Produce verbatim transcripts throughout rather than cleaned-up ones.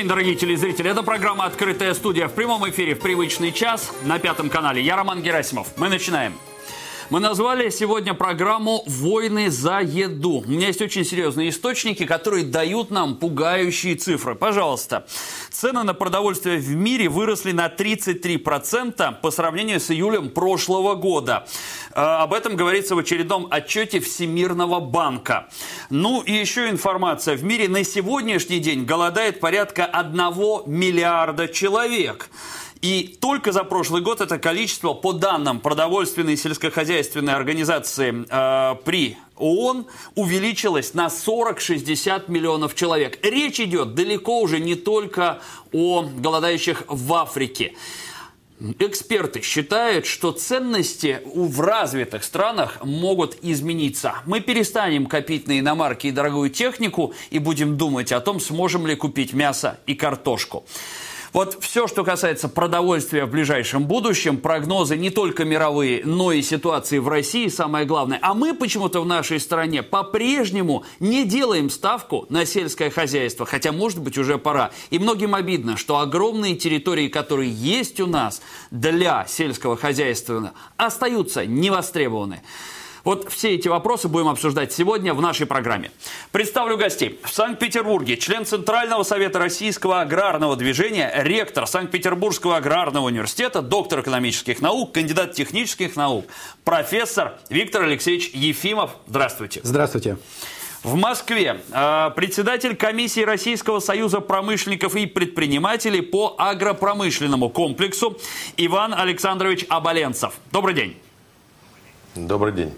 дорогие телезрители. Это программа «Открытая студия» в прямом эфире в привычный час на Пятом канале. Я Роман Герасимов. Мы начинаем. Мы назвали сегодня программу «Войны за еду». У меня есть очень серьезные источники, которые дают нам пугающие цифры. Пожалуйста. Цены на продовольствие в мире выросли на тридцать три процента по сравнению с июлем прошлого года. Об этом говорится в очередном отчете Всемирного банка. Ну и еще информация. В мире на сегодняшний день голодает порядка одного миллиарда человек. И только за прошлый год это количество, по данным продовольственной и сельскохозяйственной организации э, при ООН, увеличилось на сорок-шестьдесят миллионов человек. Речь идет далеко уже не только о голодающих в Африке. Эксперты считают, что ценности в развитых странах могут измениться. Мы перестанем копить на иномарки и дорогую технику и будем думать о том, сможем ли купить мясо и картошку. Вот все, что касается продовольствия в ближайшем будущем, прогнозы не только мировые, но и ситуации в России, самое главное. А мы почему-то в нашей стране по-прежнему не делаем ставку на сельское хозяйство, хотя, может быть, уже пора. И многим обидно, что огромные территории, которые есть у нас для сельского хозяйства, остаются невостребованы. Вот все эти вопросы будем обсуждать сегодня в нашей программе. Представлю гостей. В Санкт-Петербурге член Центрального совета Российского аграрного движения, ректор Санкт-Петербургского аграрного университета, доктор экономических наук, кандидат технических наук, профессор Виктор Алексеевич Ефимов. Здравствуйте. Здравствуйте. В Москве э, председатель комиссии Российского союза промышленников и предпринимателей по агропромышленному комплексу Иван Александрович Оболенцев. Добрый день. Добрый день.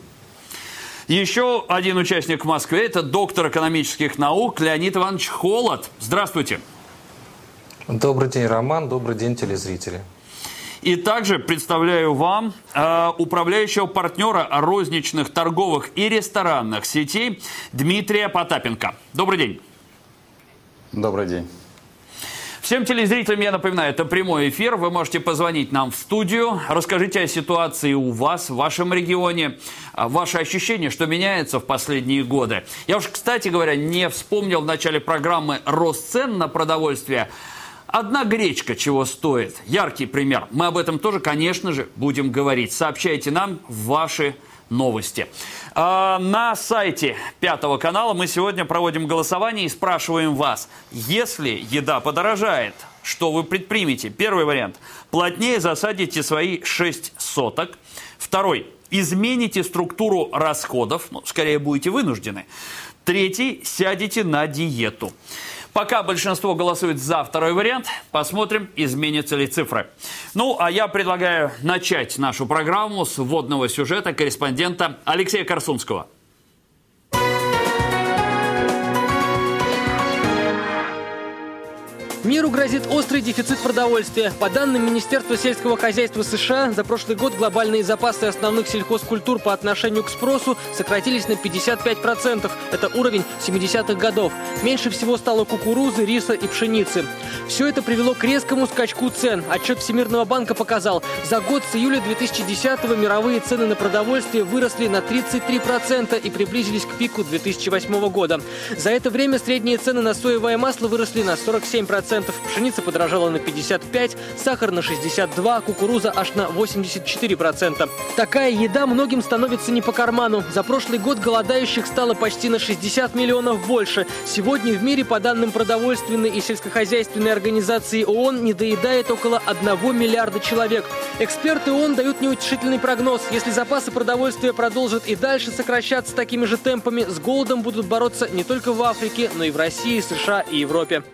Еще один участник в Москве – это доктор экономических наук Леонид Иванович Холод. Здравствуйте. Добрый день, Роман. Добрый день, телезрители. И также представляю вам э, управляющего партнера розничных торговых и ресторанных сетей Дмитрия Потапенко. Добрый день. Добрый день. Всем телезрителям я напоминаю, это прямой эфир. Вы можете позвонить нам в студию. Расскажите о ситуации у вас, в вашем регионе. Ваши ощущения, что меняется в последние годы. Я уж, кстати говоря, не вспомнил в начале программы рост цен на продовольствие. Одна гречка чего стоит. Яркий пример. Мы об этом тоже, конечно же, будем говорить. Сообщайте нам ваши новости. На сайте Пятого канала мы сегодня проводим голосование и спрашиваем вас, если еда подорожает, что вы предпримете? Первый вариант. Плотнее засадите свои шесть соток. Второй. Измените структуру расходов. Ну, скорее будете вынуждены. Третий. Сядете на диету. Пока большинство голосует за второй вариант, посмотрим, изменятся ли цифры. Ну, а я предлагаю начать нашу программу с вводного сюжета корреспондента Алексея Корсунского. Миру грозит острый дефицит продовольствия. По данным Министерства сельского хозяйства США, за прошлый год глобальные запасы основных сельхозкультур по отношению к спросу сократились на пятьдесят пять процентов. Это уровень семидесятых годов. Меньше всего стало кукурузы, риса и пшеницы. Все это привело к резкому скачку цен. Отчет Всемирного банка показал, за год с июля две тысячи десятого мировые цены на продовольствие выросли на тридцать три процента и приблизились к пику две тысячи восьмого года. За это время средние цены на соевое масло выросли на сорок семь процентов. Пшеница подорожала на пятьдесят пять процентов, сахар на шестьдесят два процента, кукуруза аж на восемьдесят четыре процента. Такая еда многим становится не по карману. За прошлый год голодающих стало почти на шестьдесят миллионов больше. Сегодня в мире, по данным продовольственной и сельскохозяйственной организации ООН, недоедает около одного миллиарда человек. Эксперты ООН дают неутешительный прогноз. Если запасы продовольствия продолжат и дальше сокращаться такими же темпами, с голодом будут бороться не только в Африке, но и в России, США и Европе.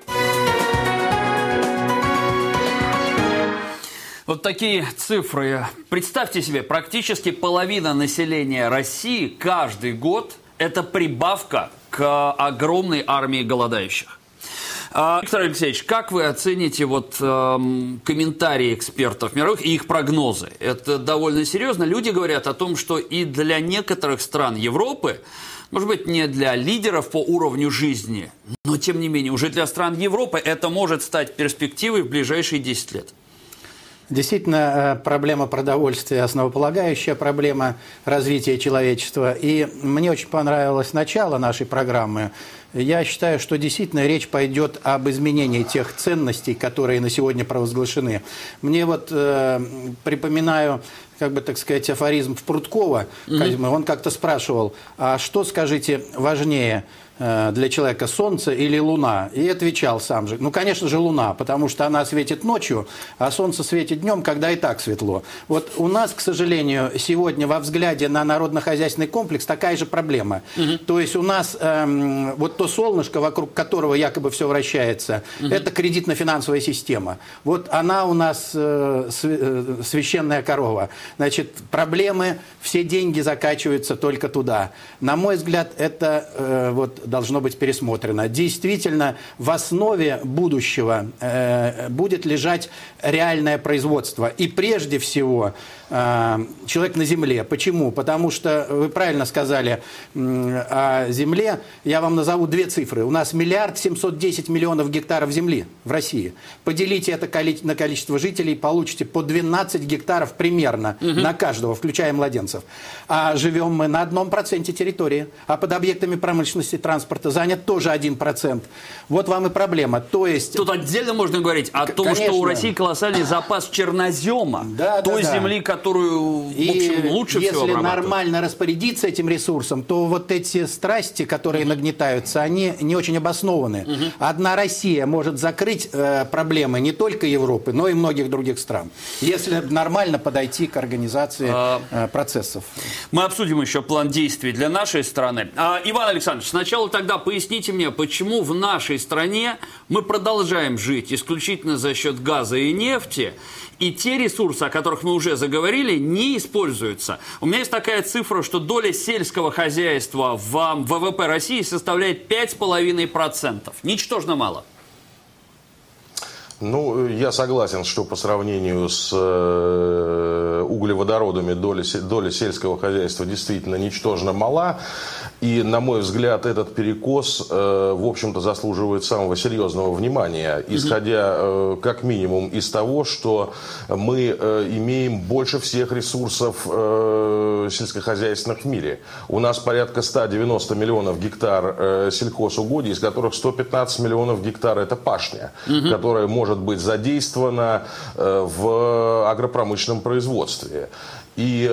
Вот такие цифры. Представьте себе, практически половина населения России каждый год – это прибавка к огромной армии голодающих. Виктор Алексеевич, как вы оцените вот, эм, комментарии экспертов мировых и их прогнозы? Это довольно серьезно. Люди говорят о том, что и для некоторых стран Европы, может быть, не для лидеров по уровню жизни, но тем не менее, уже для стран Европы это может стать перспективой в ближайшие десять лет. Действительно, проблема продовольствия – основополагающая проблема развития человечества. И мне очень понравилось начало нашей программы. Я считаю, что действительно речь пойдет об изменении тех ценностей, которые на сегодня провозглашены. Мне вот э, припоминаю, как бы, так сказать, афоризм Прудкова. Mm-hmm. Он как-то спрашивал, а что, скажите, важнее для человека, солнце или луна? И отвечал сам же, ну, конечно же, луна, потому что она светит ночью, а солнце светит днем, когда и так светло. Вот у нас, к сожалению, сегодня во взгляде на народно-хозяйственный комплекс такая же проблема. Угу. То есть у нас эм, вот то солнышко, вокруг которого якобы все вращается, угу. это кредитно-финансовая система. Вот она у нас э, священная корова. Значит, проблемы, все деньги закачиваются только туда. На мой взгляд, это э, вот должно быть пересмотрено. Действительно, в основе будущего э, будет лежать реальное производство. И прежде всего э, человек на земле. Почему? Потому что вы правильно сказали э, о земле. Я вам назову две цифры. У нас миллиард семьсот десять миллионов гектаров земли в России. Поделите это коли- на количество жителей, получите по двенадцать гектаров примерно угу. на каждого, включая младенцев. А живем мы на одном проценте территории. А под объектами промышленности, транспорта занят тоже один процент. Вот вам и проблема. То есть... Тут отдельно можно говорить о том, конечно, что у России колоссальный запас чернозема, да, той да, земли, да. которую, в общем, и лучше всего если нормально распорядиться этим ресурсом, то вот эти страсти, которые mm-hmm. нагнетаются, они не очень обоснованы. Mm-hmm. Одна Россия может закрыть э, проблемы не только Европы, но и многих других стран, если нормально подойти к организации э, процессов. Мы обсудим еще план действий для нашей страны. А, Иван Александрович, сначала тогда поясните мне, почему в нашей стране мы продолжаем жить исключительно за счет газа и нефти, и те ресурсы, о которых мы уже заговорили, не используются. У меня есть такая цифра, что доля сельского хозяйства в ВВП России составляет пять с половиной процентов. Ничтожно мало. Ну, я согласен, что по сравнению с э, углеводородами доля, доля сельского хозяйства действительно ничтожно мала. И, на мой взгляд, этот перекос, э, в общем-то, заслуживает самого серьезного внимания, исходя э, как минимум из того, что мы э, имеем больше всех ресурсов э, сельскохозяйственных в мире. У нас порядка ста девяноста миллионов гектар э, сельхозугодий, из которых сто пятнадцать миллионов гектар – это пашня, угу. которая может быть задействована э, в агропромышленном производстве. И,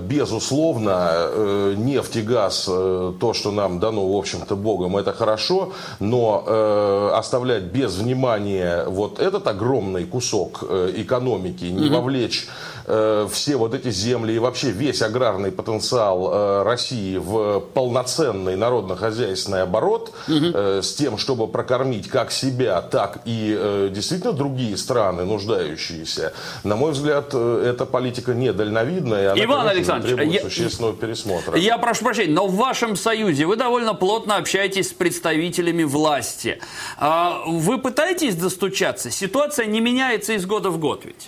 безусловно, нефть и газ, то, что нам дано, в общем-то, Богом, это хорошо, но оставлять без внимания вот этот огромный кусок экономики, не вовлечь все вот эти земли и вообще весь аграрный потенциал России в полноценный народно-хозяйственный оборот угу. с тем, чтобы прокормить как себя, так и действительно другие страны, нуждающиеся, на мой взгляд, эта политика недальновидна. Она, Иван конечно, Александрович, требует я, существенного пересмотра. Я прошу прощения, но в вашем союзе вы довольно плотно общаетесь с представителями власти. Вы пытаетесь достучаться? Ситуация не меняется из года в год ведь?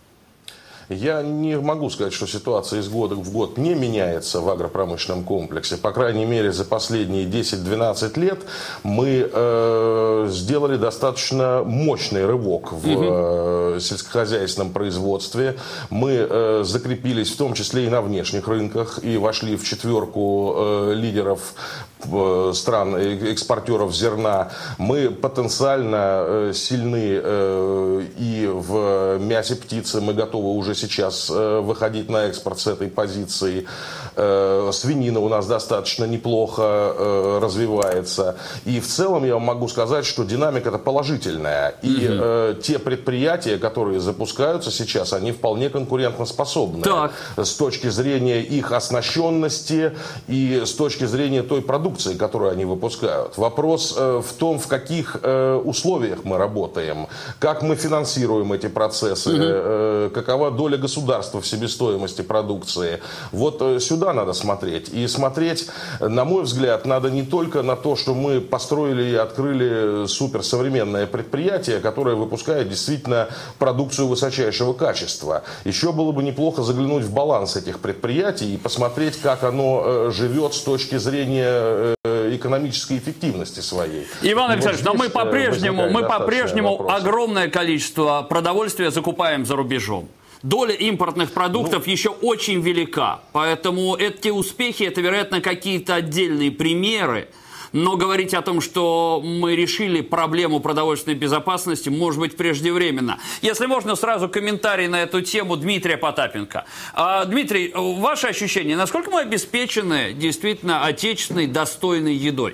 Я не могу сказать, что ситуация из года в год не меняется в агропромышленном комплексе. По крайней мере, за последние десять-двенадцать лет мы э, сделали достаточно мощный рывок в э, сельскохозяйственном производстве. Мы э, закрепились в том числе и на внешних рынках и вошли в четверку э, лидеров э, стран экспортеров зерна. Мы потенциально э, сильны э, и в мясе птицы. Мы готовы уже сейчас э, выходить на экспорт с этой позиции. Э, свинина у нас достаточно неплохо э, развивается. И в целом я могу сказать, что динамика-то положительная. И угу. э, те предприятия, которые запускаются сейчас, они вполне конкурентоспособны. Так. С точки зрения их оснащенности и с точки зрения той продукции, которую они выпускают. Вопрос э, в том, в каких э, условиях мы работаем, как мы финансируем эти процессы, угу. э, какова доля государства в себестоимости продукции. Вот сюда надо смотреть. И смотреть, на мой взгляд, надо не только на то, что мы построили и открыли суперсовременное предприятие, которое выпускает действительно продукцию высочайшего качества. Еще было бы неплохо заглянуть в баланс этих предприятий и посмотреть, как оно живет с точки зрения экономической эффективности своей. Иван И Александрович, вот но мы здесь, э, по-прежнему, возникает мы достаточно по-прежнему вопросов. огромное количество продовольствия закупаем за рубежом. Доля импортных продуктов ну, еще очень велика. Поэтому эти успехи, это, вероятно, какие-то отдельные примеры. Но говорить о том, что мы решили проблему продовольственной безопасности, может быть, преждевременно. Если можно, сразу комментарий на эту тему Дмитрия Потапенко. А, Дмитрий, ваши ощущения, насколько мы обеспечены действительно отечественной достойной едой?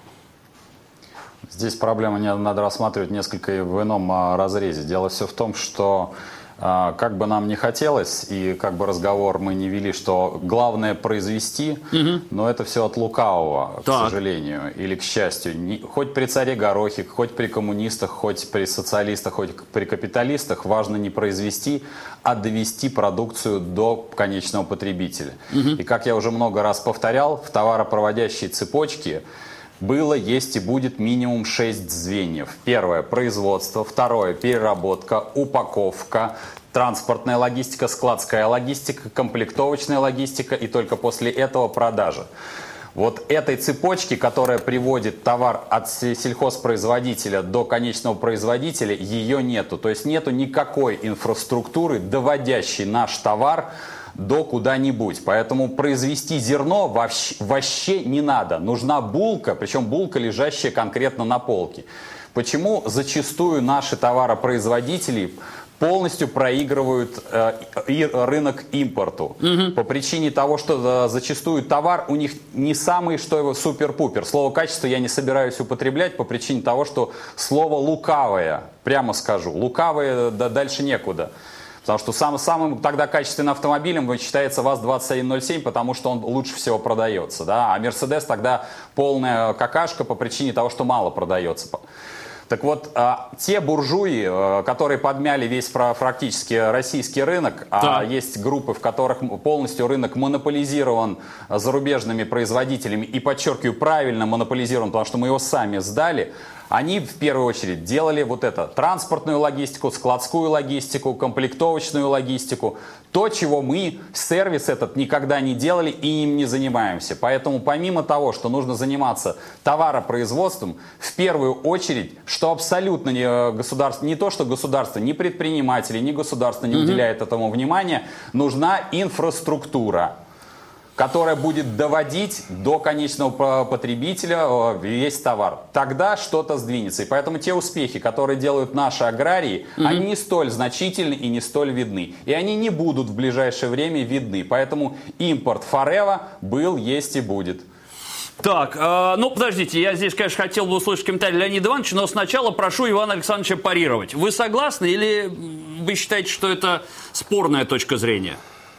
Здесь проблема надо рассматривать несколько в ином разрезе. Дело все в том, что как бы нам не хотелось, и как бы разговор мы не вели, что главное произвести, угу. но это все от лукавого, так. к сожалению, или к счастью. Не, хоть при царе Горохе, хоть при коммунистах, хоть при социалистах, хоть при капиталистах, важно не произвести, а довести продукцию до конечного потребителя. Угу. И как я уже много раз повторял, в товаропроводящей цепочке было, есть и будет минимум шесть звеньев. Первое – производство. Второе – переработка, упаковка, транспортная логистика, складская логистика, комплектовочная логистика и только после этого продажа. Вот этой цепочки, которая приводит товар от сельхозпроизводителя до конечного производителя, ее нету. То есть нету никакой инфраструктуры, доводящей наш товар до куда-нибудь. Поэтому произвести зерно вообще, вообще не надо. Нужна булка, причем булка, лежащая конкретно на полке. Почему зачастую наши товаропроизводители полностью проигрывают э, и рынок импорту? Угу. По причине того, что э, зачастую товар у них не самый, что его супер-пупер. Слово «качество» я не собираюсь употреблять по причине того, что слово «лукавое», прямо скажу, «лукавое» да, дальше некуда. Потому что сам, самым тогда качественным автомобилем считается ВАЗ двадцать один ноль семь, потому что он лучше всего продается. Да? А Мерседес тогда полная какашка по причине того, что мало продается. Так вот, а, те буржуи, а, которые подмяли весь практически российский рынок, да. а есть группы, в которых полностью рынок монополизирован зарубежными производителями, и, подчеркиваю, правильно монополизирован, потому что мы его сами сдали, они в первую очередь делали вот это, транспортную логистику, складскую логистику, комплектовочную логистику. То, чего мы, сервис этот, никогда не делали и им не занимаемся. Поэтому помимо того, что нужно заниматься товаропроизводством, в первую очередь, что абсолютно не государство, не то, что государство, ни предприниматели, ни государство не уделяет этому внимания, нужна инфраструктура, которая будет доводить до конечного потребителя весь товар. Тогда что-то сдвинется. И поэтому те успехи, которые делают наши аграрии, mm-hmm. они не столь значительны и не столь видны. И они не будут в ближайшее время видны. Поэтому импорт forever был, есть и будет. Так, э, ну подождите, я здесь, конечно, хотел бы услышать комментарий Леонида Ивановича, но сначала прошу Ивана Александровича парировать. Вы согласны или вы считаете, что это спорная точка зрения?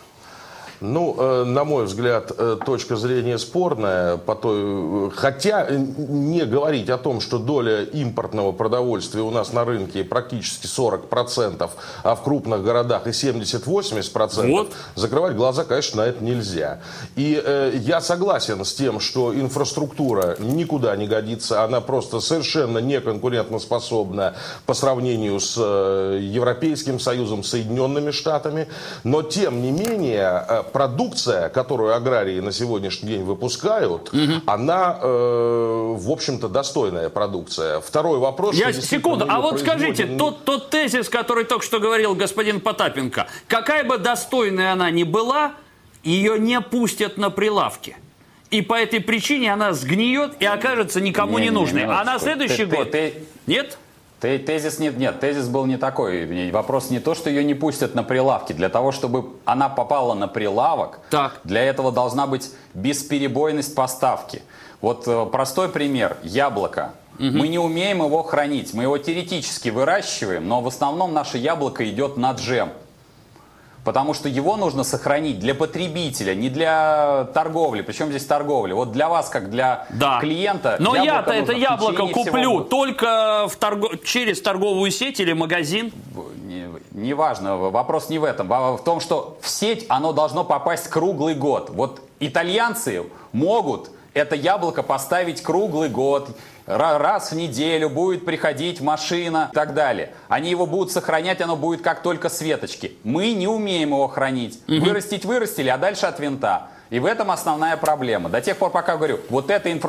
Ну, э, на мой взгляд, э, точка зрения спорная, по той, хотя не говорить о том, что доля импортного продовольствия у нас на рынке практически сорок процентов, а в крупных городах и семьдесят-восемьдесят процентов, вот. Закрывать глаза, конечно, на это нельзя. И э, я согласен с тем, что инфраструктура никуда не годится, она просто совершенно неконкурентоспособна по сравнению с э, Европейским Союзом, Соединенными Штатами, но тем не менее... Э, продукция, которую аграрии на сегодняшний день выпускают, угу. она, э, в общем-то, достойная продукция. Второй вопрос... Я, секунду, а вот скажите, тот, тот тезис, который только что говорил господин Потапенко, какая бы достойная она ни была, ее не пустят на прилавки. И по этой причине она сгниет и окажется никому не, не нужной. Не, не, а на следующий ты, год... Ты, ты... Нет? Тезис нет, нет, тезис был не такой. Вопрос не то, что ее не пустят на прилавки. Для того, чтобы она попала на прилавок, так. для этого должна быть бесперебойность поставки. Вот простой пример. Яблоко. Угу. Мы не умеем его хранить. Мы его теоретически выращиваем, но в основном наше яблоко идет на джем. Потому что его нужно сохранить для потребителя, не для торговли. Причем здесь торговля? Вот для вас, как для да. клиента... Но я-то это яблоко куплю всего... только в торг... через торговую сеть или магазин. Неважно, не вопрос не в этом. В том, что в сеть оно должно попасть круглый год. Вот итальянцы могут это яблоко поставить круглый год. Раз в неделю будет приходить машина и так далее. Они его будут сохранять, оно будет как только с веточки. Мы не умеем его хранить. Угу. Вырастить вырастили, а дальше от винта. И в этом основная проблема. До тех пор, пока, говорю, вот эта инфраструктура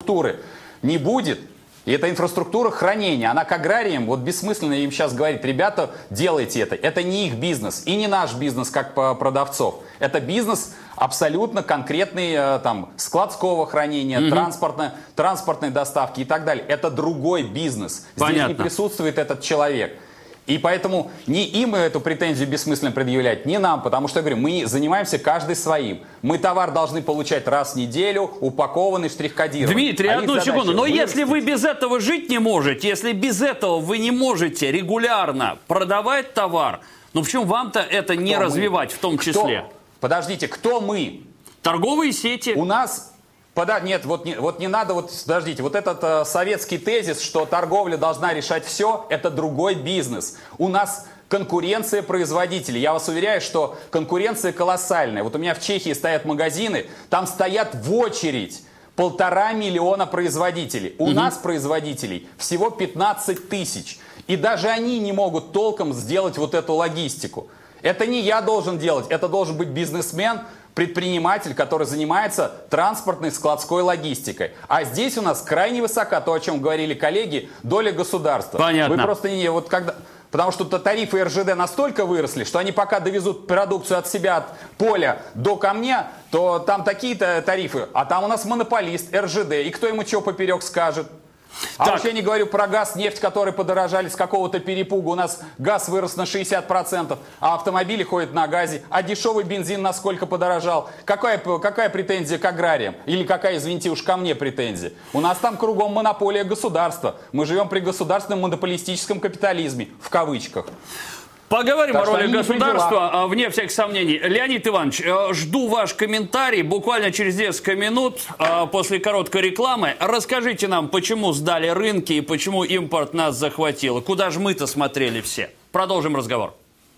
инфраструктуры не будет, и эта инфраструктура хранения, она к аграриям, вот бессмысленно им сейчас говорить, ребята, делайте это. Это не их бизнес и не наш бизнес, как продавцов. Это бизнес абсолютно конкретный, там, складского хранения, угу. транспортной, транспортной доставки и так далее. Это другой бизнес. Понятно. Здесь не присутствует этот человек. И поэтому не им эту претензию бессмысленно предъявлять, не нам, потому что, я говорю, мы занимаемся каждый своим. Мы товар должны получать раз в неделю, упакованный, штрих-кодированный. Дмитрий, а одну секунду, но вырастить... если вы без этого жить не можете, если без этого вы не можете регулярно продавать товар, ну почему вам-то это не кто развивать мы? В том числе? Кто? Подождите, кто мы? Торговые сети. У нас... Пода... Нет, вот не, вот не надо, вот, подождите, вот этот э, советский тезис, что торговля должна решать все, это другой бизнес. У нас конкуренция производителей. Я вас уверяю, что конкуренция колоссальная. Вот у меня в Чехии стоят магазины, там стоят в очередь полтора миллиона производителей. У угу. нас производителей всего пятнадцать тысяч. И даже они не могут толком сделать вот эту логистику. Это не я должен делать, это должен быть бизнесмен, предприниматель, который занимается транспортной складской логистикой. А здесь у нас крайне высока, то, о чем говорили коллеги, доля государства. Понятно. Вы просто не... Вот когда, потому что тарифы эр жэ дэ настолько выросли, что они пока довезут продукцию от себя, от поля до камня, то там такие-то тарифы. А там у нас монополист эр жэ дэ. И кто ему что поперек скажет? А так. уж я не говорю про газ, нефть, которые подорожали с какого-то перепуга. У нас газ вырос на шестьдесят процентов, а автомобили ходят на газе. А дешевый бензин насколько подорожал? Какая, какая претензия к аграриям? Или какая, извините, уж ко мне претензия? У нас там кругом монополия государства. Мы живем при государственном монополистическом капитализме, в кавычках. Поговорим так о роли государства, не вне всяких сомнений. Леонид Иванович, жду ваш комментарий буквально через несколько минут после короткой рекламы. Расскажите нам, почему сдали рынки и почему импорт нас захватил. Куда же мы-то смотрели все? Продолжим разговор.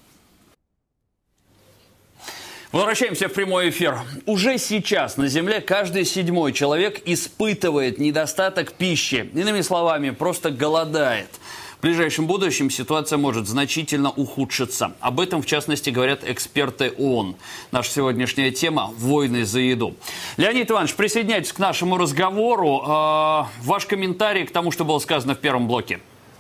Возвращаемся в прямой эфир. Уже сейчас на Земле каждый седьмой человек испытывает недостаток пищи. Иными словами, просто голодает. В ближайшем будущем ситуация может значительно ухудшиться. Об этом, в частности, говорят эксперты ООН. Наша сегодняшняя тема – войны за еду. Леонид Иванович, присоединяйтесь к нашему разговору. Э, ваш комментарий к тому, что было сказано в первом блоке.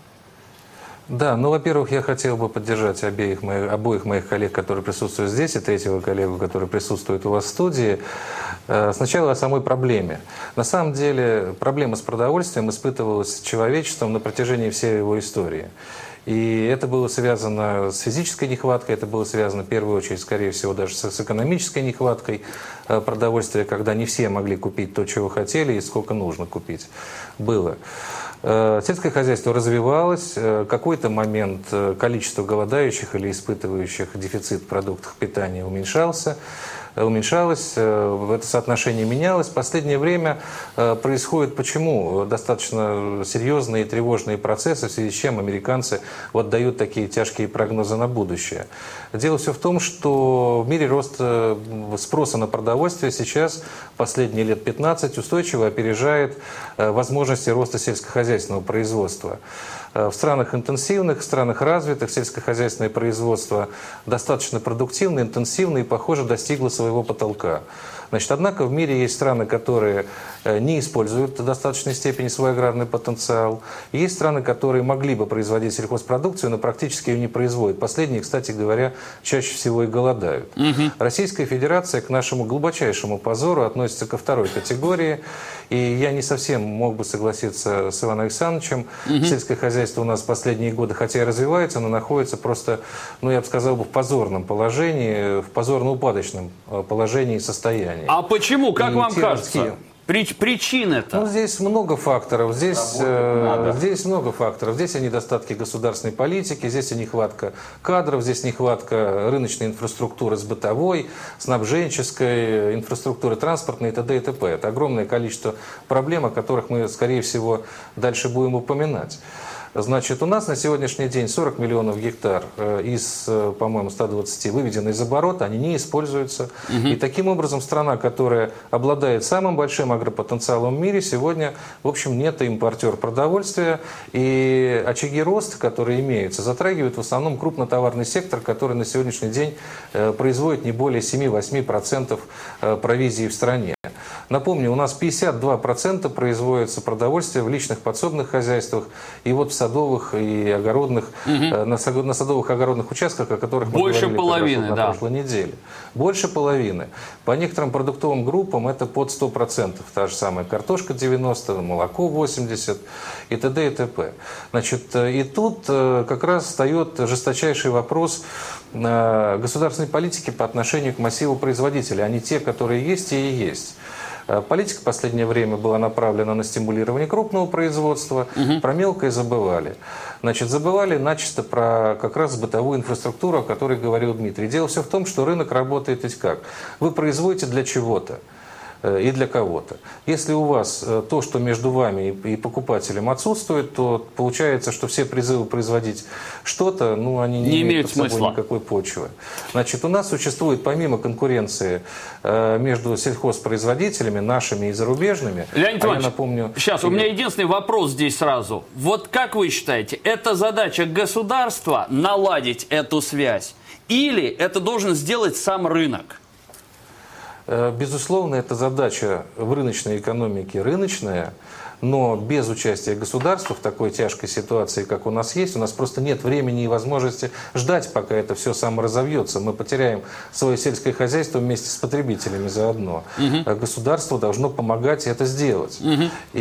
Да, ну, во-первых, я хотел бы поддержать обеих моих, обоих моих коллег, которые присутствуют здесь, и третьего коллегу, который присутствует у вас в студии. Сначала о самой проблеме. На самом деле, проблема с продовольствием испытывалась человечеством на протяжении всей его истории. И это было связано с физической нехваткой, это было связано в первую очередь, скорее всего, даже с экономической нехваткой продовольствия, когда не все могли купить то, чего хотели и сколько нужно купить было. Сельское хозяйство развивалось, в какой-то момент количество голодающих или испытывающих дефицит продуктов питания уменьшался. уменьшалось, это соотношение менялось. В последнее время происходят почему достаточно серьезные и тревожные процессы, в связи с чем американцы вот дают такие тяжкие прогнозы на будущее. Дело все в том, что в мире рост спроса на продовольствие сейчас последние лет пятнадцать устойчиво опережает возможности роста сельскохозяйственного производства. В странах интенсивных, в странах развитых сельскохозяйственное производство достаточно продуктивно, интенсивно и, похоже, достигло своего потолка. Значит, однако в мире есть страны, которые не используют в достаточной степени свой аграрный потенциал. И есть страны, которые могли бы производить сельхозпродукцию, но практически ее не производят. Последние, кстати говоря, чаще всего и голодают. Угу. Российская Федерация к нашему глубочайшему позору относится ко второй категории. И я не совсем мог бы согласиться с Иваном Александровичем. Угу. Сельское хозяйство у нас в последние годы, хотя и развивается, но находится просто, ну я бы сказал, в позорном положении, в позорно-упадочном положении и состоянии. А почему, как и вам кажется? Городские... Причины-то? Ну, здесь много факторов. Здесь, э, здесь много факторов. Здесь и недостатки государственной политики, здесь и нехватка кадров, здесь нехватка рыночной инфраструктуры с бытовой, снабженческой инфраструктуры, транспортной и т.д. и т.п. Это огромное количество проблем, о которых мы, скорее всего, дальше будем упоминать. Значит, у нас на сегодняшний день сорок миллионов гектар из, по-моему, ста двадцати выведены из оборота, они не используются. Угу. И таким образом страна, которая обладает самым большим агропотенциалом в мире, сегодня, в общем, нет импортер продовольствия. И очаги роста, которые имеются, затрагивают в основном крупнотоварный сектор, который на сегодняшний день производит не более семи-восьми процентов провизии в стране. Напомню, у нас пятьдесят два процента производится продовольствие в личных подсобных хозяйствах и вот в садовых и огородных, угу. на, на садовых и огородных участках, о которых мы Больше говорили половины, на да. прошлой неделе. Больше половины. По некоторым продуктовым группам это под сто процентов. Та же самая картошка девяносто процентов, молоко восемьдесят процентов и т.д. и т.п. Значит, и тут как раз встает жесточайший вопрос государственной политики по отношению к массиву производителей. Они те, которые есть, те и есть. Политика в последнее время была направлена на стимулирование крупного производства, угу. про мелкое забывали. Значит, забывали начисто про как раз бытовую инфраструктуру, о которой говорил Дмитрий. Дело все в том, что рынок работает ведь как? Вы производите для чего-то и для кого-то. Если у вас то, что между вами и покупателем отсутствует, то получается, что все призывы производить что-то, ну, они не, не имеют под собой смысла. Никакой почвы. Значит, у нас существует помимо конкуренции между сельхозпроизводителями, нашими и зарубежными. Леонид а Иванович, я напомню, сейчас, у меня единственный вопрос здесь сразу. Вот как вы считаете, это задача государства наладить эту связь? Или это должен сделать сам рынок? Безусловно, это задача в рыночной экономике рыночная, но без участия государства в такой тяжкой ситуации, как у нас есть, у нас просто нет времени и возможности ждать, пока это все саморазовьется. Мы потеряем свое сельское хозяйство вместе с потребителями заодно. Угу. Государство должно помогать это сделать. Угу.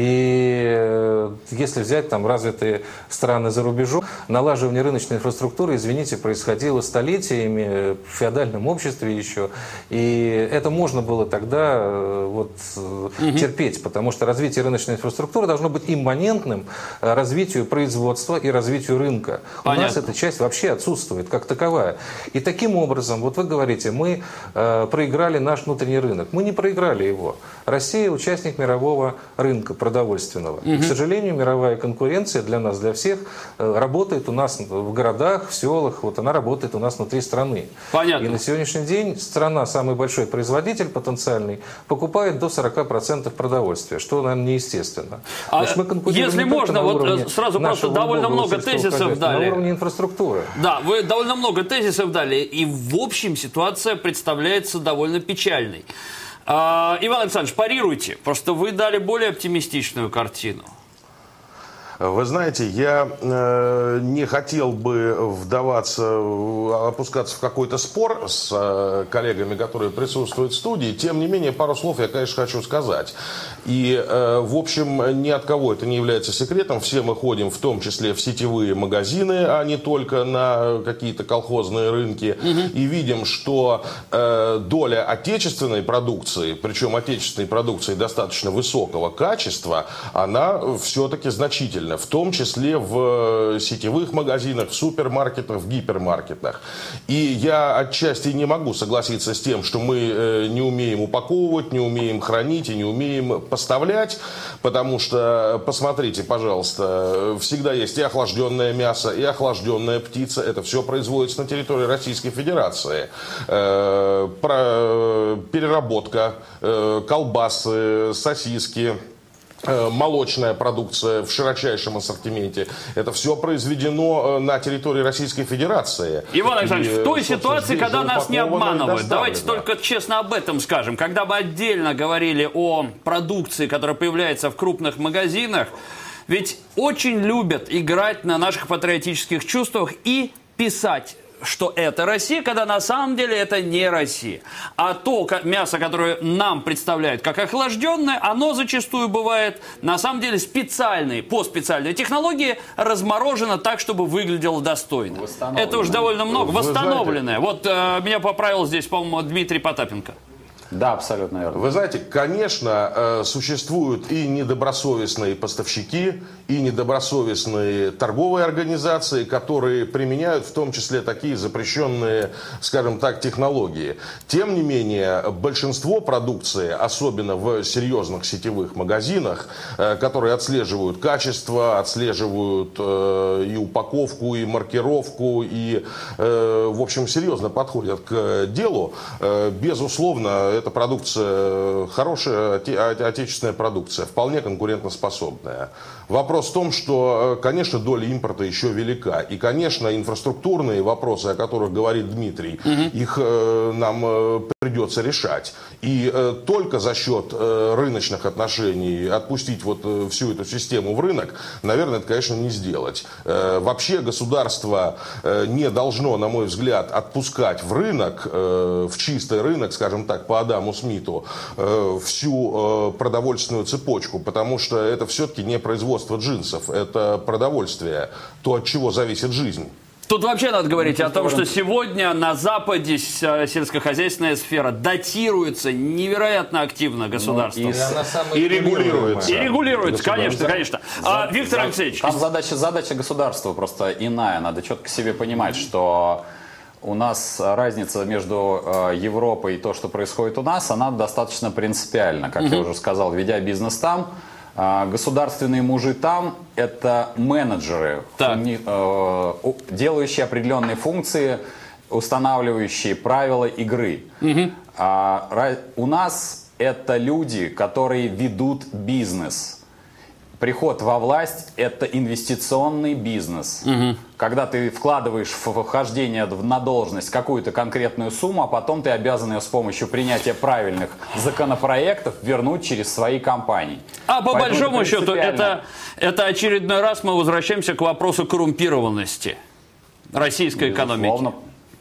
И если взять там развитые страны за рубежом, налаживание рыночной инфраструктуры, извините, происходило столетиями в феодальном обществе еще. И это можно было тогда вот, угу. терпеть, потому что развитие рыночной инфраструктуры должно быть имманентным развитию производства и развитию рынка. Понятно. У нас эта часть вообще отсутствует как таковая. И таким образом, вот вы говорите, мы э, проиграли наш внутренний рынок. Мы не проиграли его. Россия участник мирового рынка продовольственного. Угу. И, к сожалению, мировая конкуренция для нас, для всех, э, работает у нас в городах, в селах, вот она работает у нас внутри страны. Понятно. И на сегодняшний день страна, самый большой производитель потенциальный, покупает до сорока процентов продовольствия, что, наверное, неестественно. А если можно, вот сразу просто довольно много тезисов дали. На уровне инфраструктуры. Да, вы довольно много тезисов дали, и в общем ситуация представляется довольно печальной. А, Иван Александрович, парируйте, просто вы дали более оптимистичную картину. Вы знаете, я э, не хотел бы вдаваться, опускаться в какой-то спор с э, коллегами, которые присутствуют в студии. Тем не менее, пару слов я, конечно, хочу сказать. И, э, в общем, ни от кого это не является секретом. Все мы ходим, в том числе в сетевые магазины, а не только на какие-то колхозные рынки. Угу. И видим, что э, доля отечественной продукции, причем отечественной продукции достаточно высокого качества, она все-таки значительна. В том числе в сетевых магазинах, в супермаркетах, в гипермаркетах. И я отчасти не могу согласиться с тем, что мы не умеем упаковывать, не умеем хранить и не умеем поставлять, потому что, посмотрите, пожалуйста, всегда есть и охлажденное мясо, и охлажденная птица. Это все производится на территории Российской Федерации. Переработка, колбасы, сосиски, молочная продукция в широчайшем ассортименте. Это все произведено на территории Российской Федерации. Иван Александрович, и, в той ситуации, когда нас не обманывают, давайте только честно об этом скажем. Когда мы отдельно говорили о продукции, которая появляется в крупных магазинах, ведь очень любят играть на наших патриотических чувствах и писать, что это Россия, когда на самом деле это не Россия. А то мясо, которое нам представляют как охлажденное, оно зачастую бывает на самом деле специальной, по специальной технологии разморожено так, чтобы выглядело достойно. Это уж довольно много. Вы Восстановленное. Знаете... Вот э, меня поправил здесь, по-моему, Дмитрий Потапенко. Да, абсолютно верно. Вы знаете, конечно, существуют и недобросовестные поставщики, и недобросовестные торговые организации, которые применяют в том числе такие запрещенные, скажем так, технологии. Тем не менее, большинство продукции, особенно в серьезных сетевых магазинах, которые отслеживают качество, отслеживают и упаковку, и маркировку, и, в общем, серьезно подходят к делу, безусловно, это продукция хорошая, отечественная продукция, вполне конкурентоспособная. Вопрос в том, что, конечно, доля импорта еще велика. И, конечно, инфраструктурные вопросы, о которых говорит Дмитрий, угу. их э, нам э, придется решать. И э, только за счет э, рыночных отношений отпустить вот э, всю эту систему в рынок, наверное, это, конечно, не сделать. Э, вообще государство э, не должно, на мой взгляд, отпускать в рынок, э, в чистый рынок, скажем так, по Адаму Смиту, э, всю э, продовольственную цепочку, потому что это все-таки не производство джинсов, это продовольствие, то, от чего зависит жизнь. Тут вообще надо говорить о том, что сегодня на Западе сельскохозяйственная сфера датируется невероятно активно государством. Ну, и, и регулируется. И регулируется, конечно, конечно. А, Виктор Алексеевич. Там задача, задача государства просто иная. Надо четко себе понимать, что у нас разница между э, Европой и то, что происходит у нас, она достаточно принципиальна. Как угу. я уже сказал, ведя бизнес там, государственные мужи там – это менеджеры, фуни, э, делающие определенные функции, устанавливающие правила игры. Угу. А, у нас это люди, которые ведут бизнес. Приход во власть – это инвестиционный бизнес. Угу. Когда ты вкладываешь в вхождение на должность какую-то конкретную сумму, а потом ты обязан ее с помощью принятия правильных законопроектов вернуть через свои компании. А по Поэтому большому это счету, это, это очередной раз мы возвращаемся к вопросу коррумпированности российской экономики. Безусловно.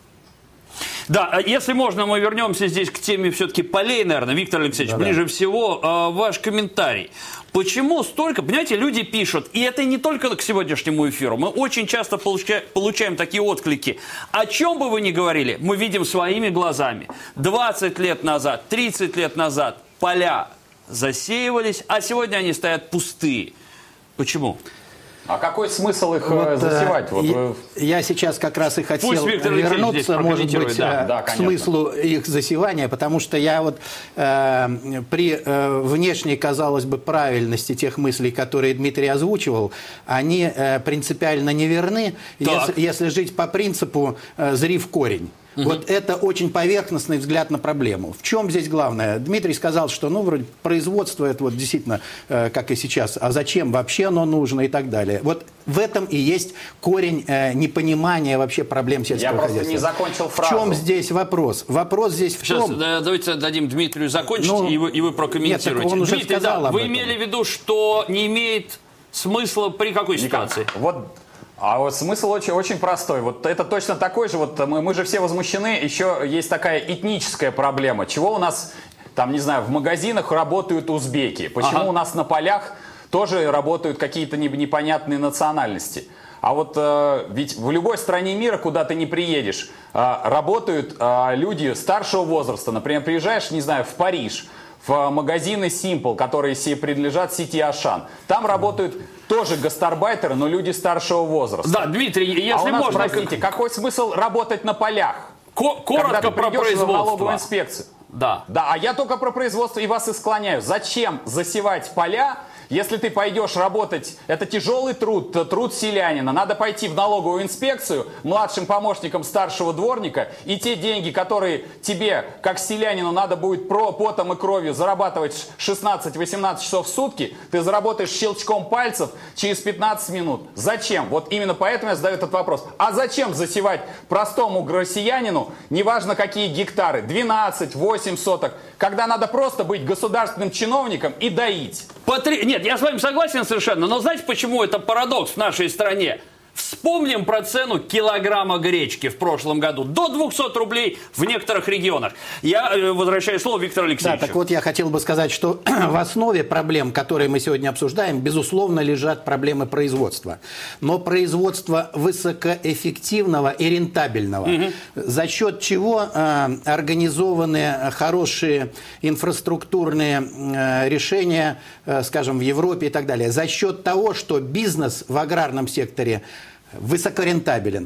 Да, если можно, мы вернемся здесь к теме все-таки полей, наверное. Виктор Алексеевич, да, ближе да. всего э, ваш комментарий. Почему столько, понимаете, люди пишут, и это не только к сегодняшнему эфиру, мы очень часто получаем, получаем такие отклики. О чем бы вы ни говорили, мы видим своими глазами. двадцать лет назад, тридцать лет назад поля засеивались, а сегодня они стоят пустые. Почему? А какой смысл их вот, засевать? Вот я, вы... я сейчас как раз и хотел вернуться, может быть, да, да, к смыслу их засевания, потому что я вот э, при э, внешней, казалось бы, правильности тех мыслей, которые Дмитрий озвучивал, они э, принципиально неверны, если, если жить по принципу э, «зри в корень». Угу. Вот это очень поверхностный взгляд на проблему. В чем здесь главное? Дмитрий сказал, что, ну, вроде производство, это вот действительно, э, как и сейчас, а зачем вообще оно нужно и так далее. Вот в этом и есть корень э, непонимания вообще проблем сельского хозяйства. Я просто не закончил фразу. В чем здесь вопрос? Вопрос здесь в Сейчас, том... Сейчас, давайте дадим Дмитрию закончить, ну, и, вы, и вы прокомментируете. Нет, так он уже Дмитрий, сказал да, об вы этом. имели в виду, что не имеет смысла при какой Никак. ситуации? Вот... А вот смысл очень, очень простой. Вот это точно такой же. Вот мы, мы же все возмущены. Еще есть такая этническая проблема. Чего у нас, там, не знаю, в магазинах работают узбеки? Почему ага. у нас на полях тоже работают какие-то непонятные национальности? А вот э, ведь в любой стране мира, куда ты не приедешь, э, работают э, люди старшего возраста. Например, приезжаешь, не знаю, в Париж, в магазины Simple, которые себе принадлежат сети Ашан. Там работают тоже гастарбайтеры, но люди старшего возраста. Да, Дмитрий, если а у нас, можно... простите, какой смысл работать на полях? Ко- коротко когда ты про придешь производство. в налоговую инспекцию. Да. Да, а я только про производство и вас и склоняю. Зачем засевать поля, если ты пойдешь работать, это тяжелый труд, труд селянина. Надо пойти в налоговую инспекцию младшим помощником старшего дворника, и те деньги, которые тебе, как селянину, надо будет про потом и кровью зарабатывать шестнадцать-восемнадцать часов в сутки, ты заработаешь щелчком пальцев через пятнадцать минут. Зачем? Вот именно поэтому я задаю этот вопрос. А зачем засевать простому россиянину, неважно какие гектары, двенадцать, восемь соток, когда надо просто быть государственным чиновником и доить? Потри... Нет, я с вами согласен совершенно, но знаете, почему это парадокс в нашей стране? Вспомним про цену килограмма гречки в прошлом году. До двухсот рублей в некоторых регионах. Я возвращаю слово Виктору Алексеевичу. Да, так вот я хотел бы сказать, что в основе проблем, которые мы сегодня обсуждаем, безусловно, лежат проблемы производства. Но производства высокоэффективного и рентабельного. Угу. За счет чего э, организованы хорошие инфраструктурные э, решения, э, скажем, в Европе и так далее. За счет того, что бизнес в аграрном секторе высокорентабелен,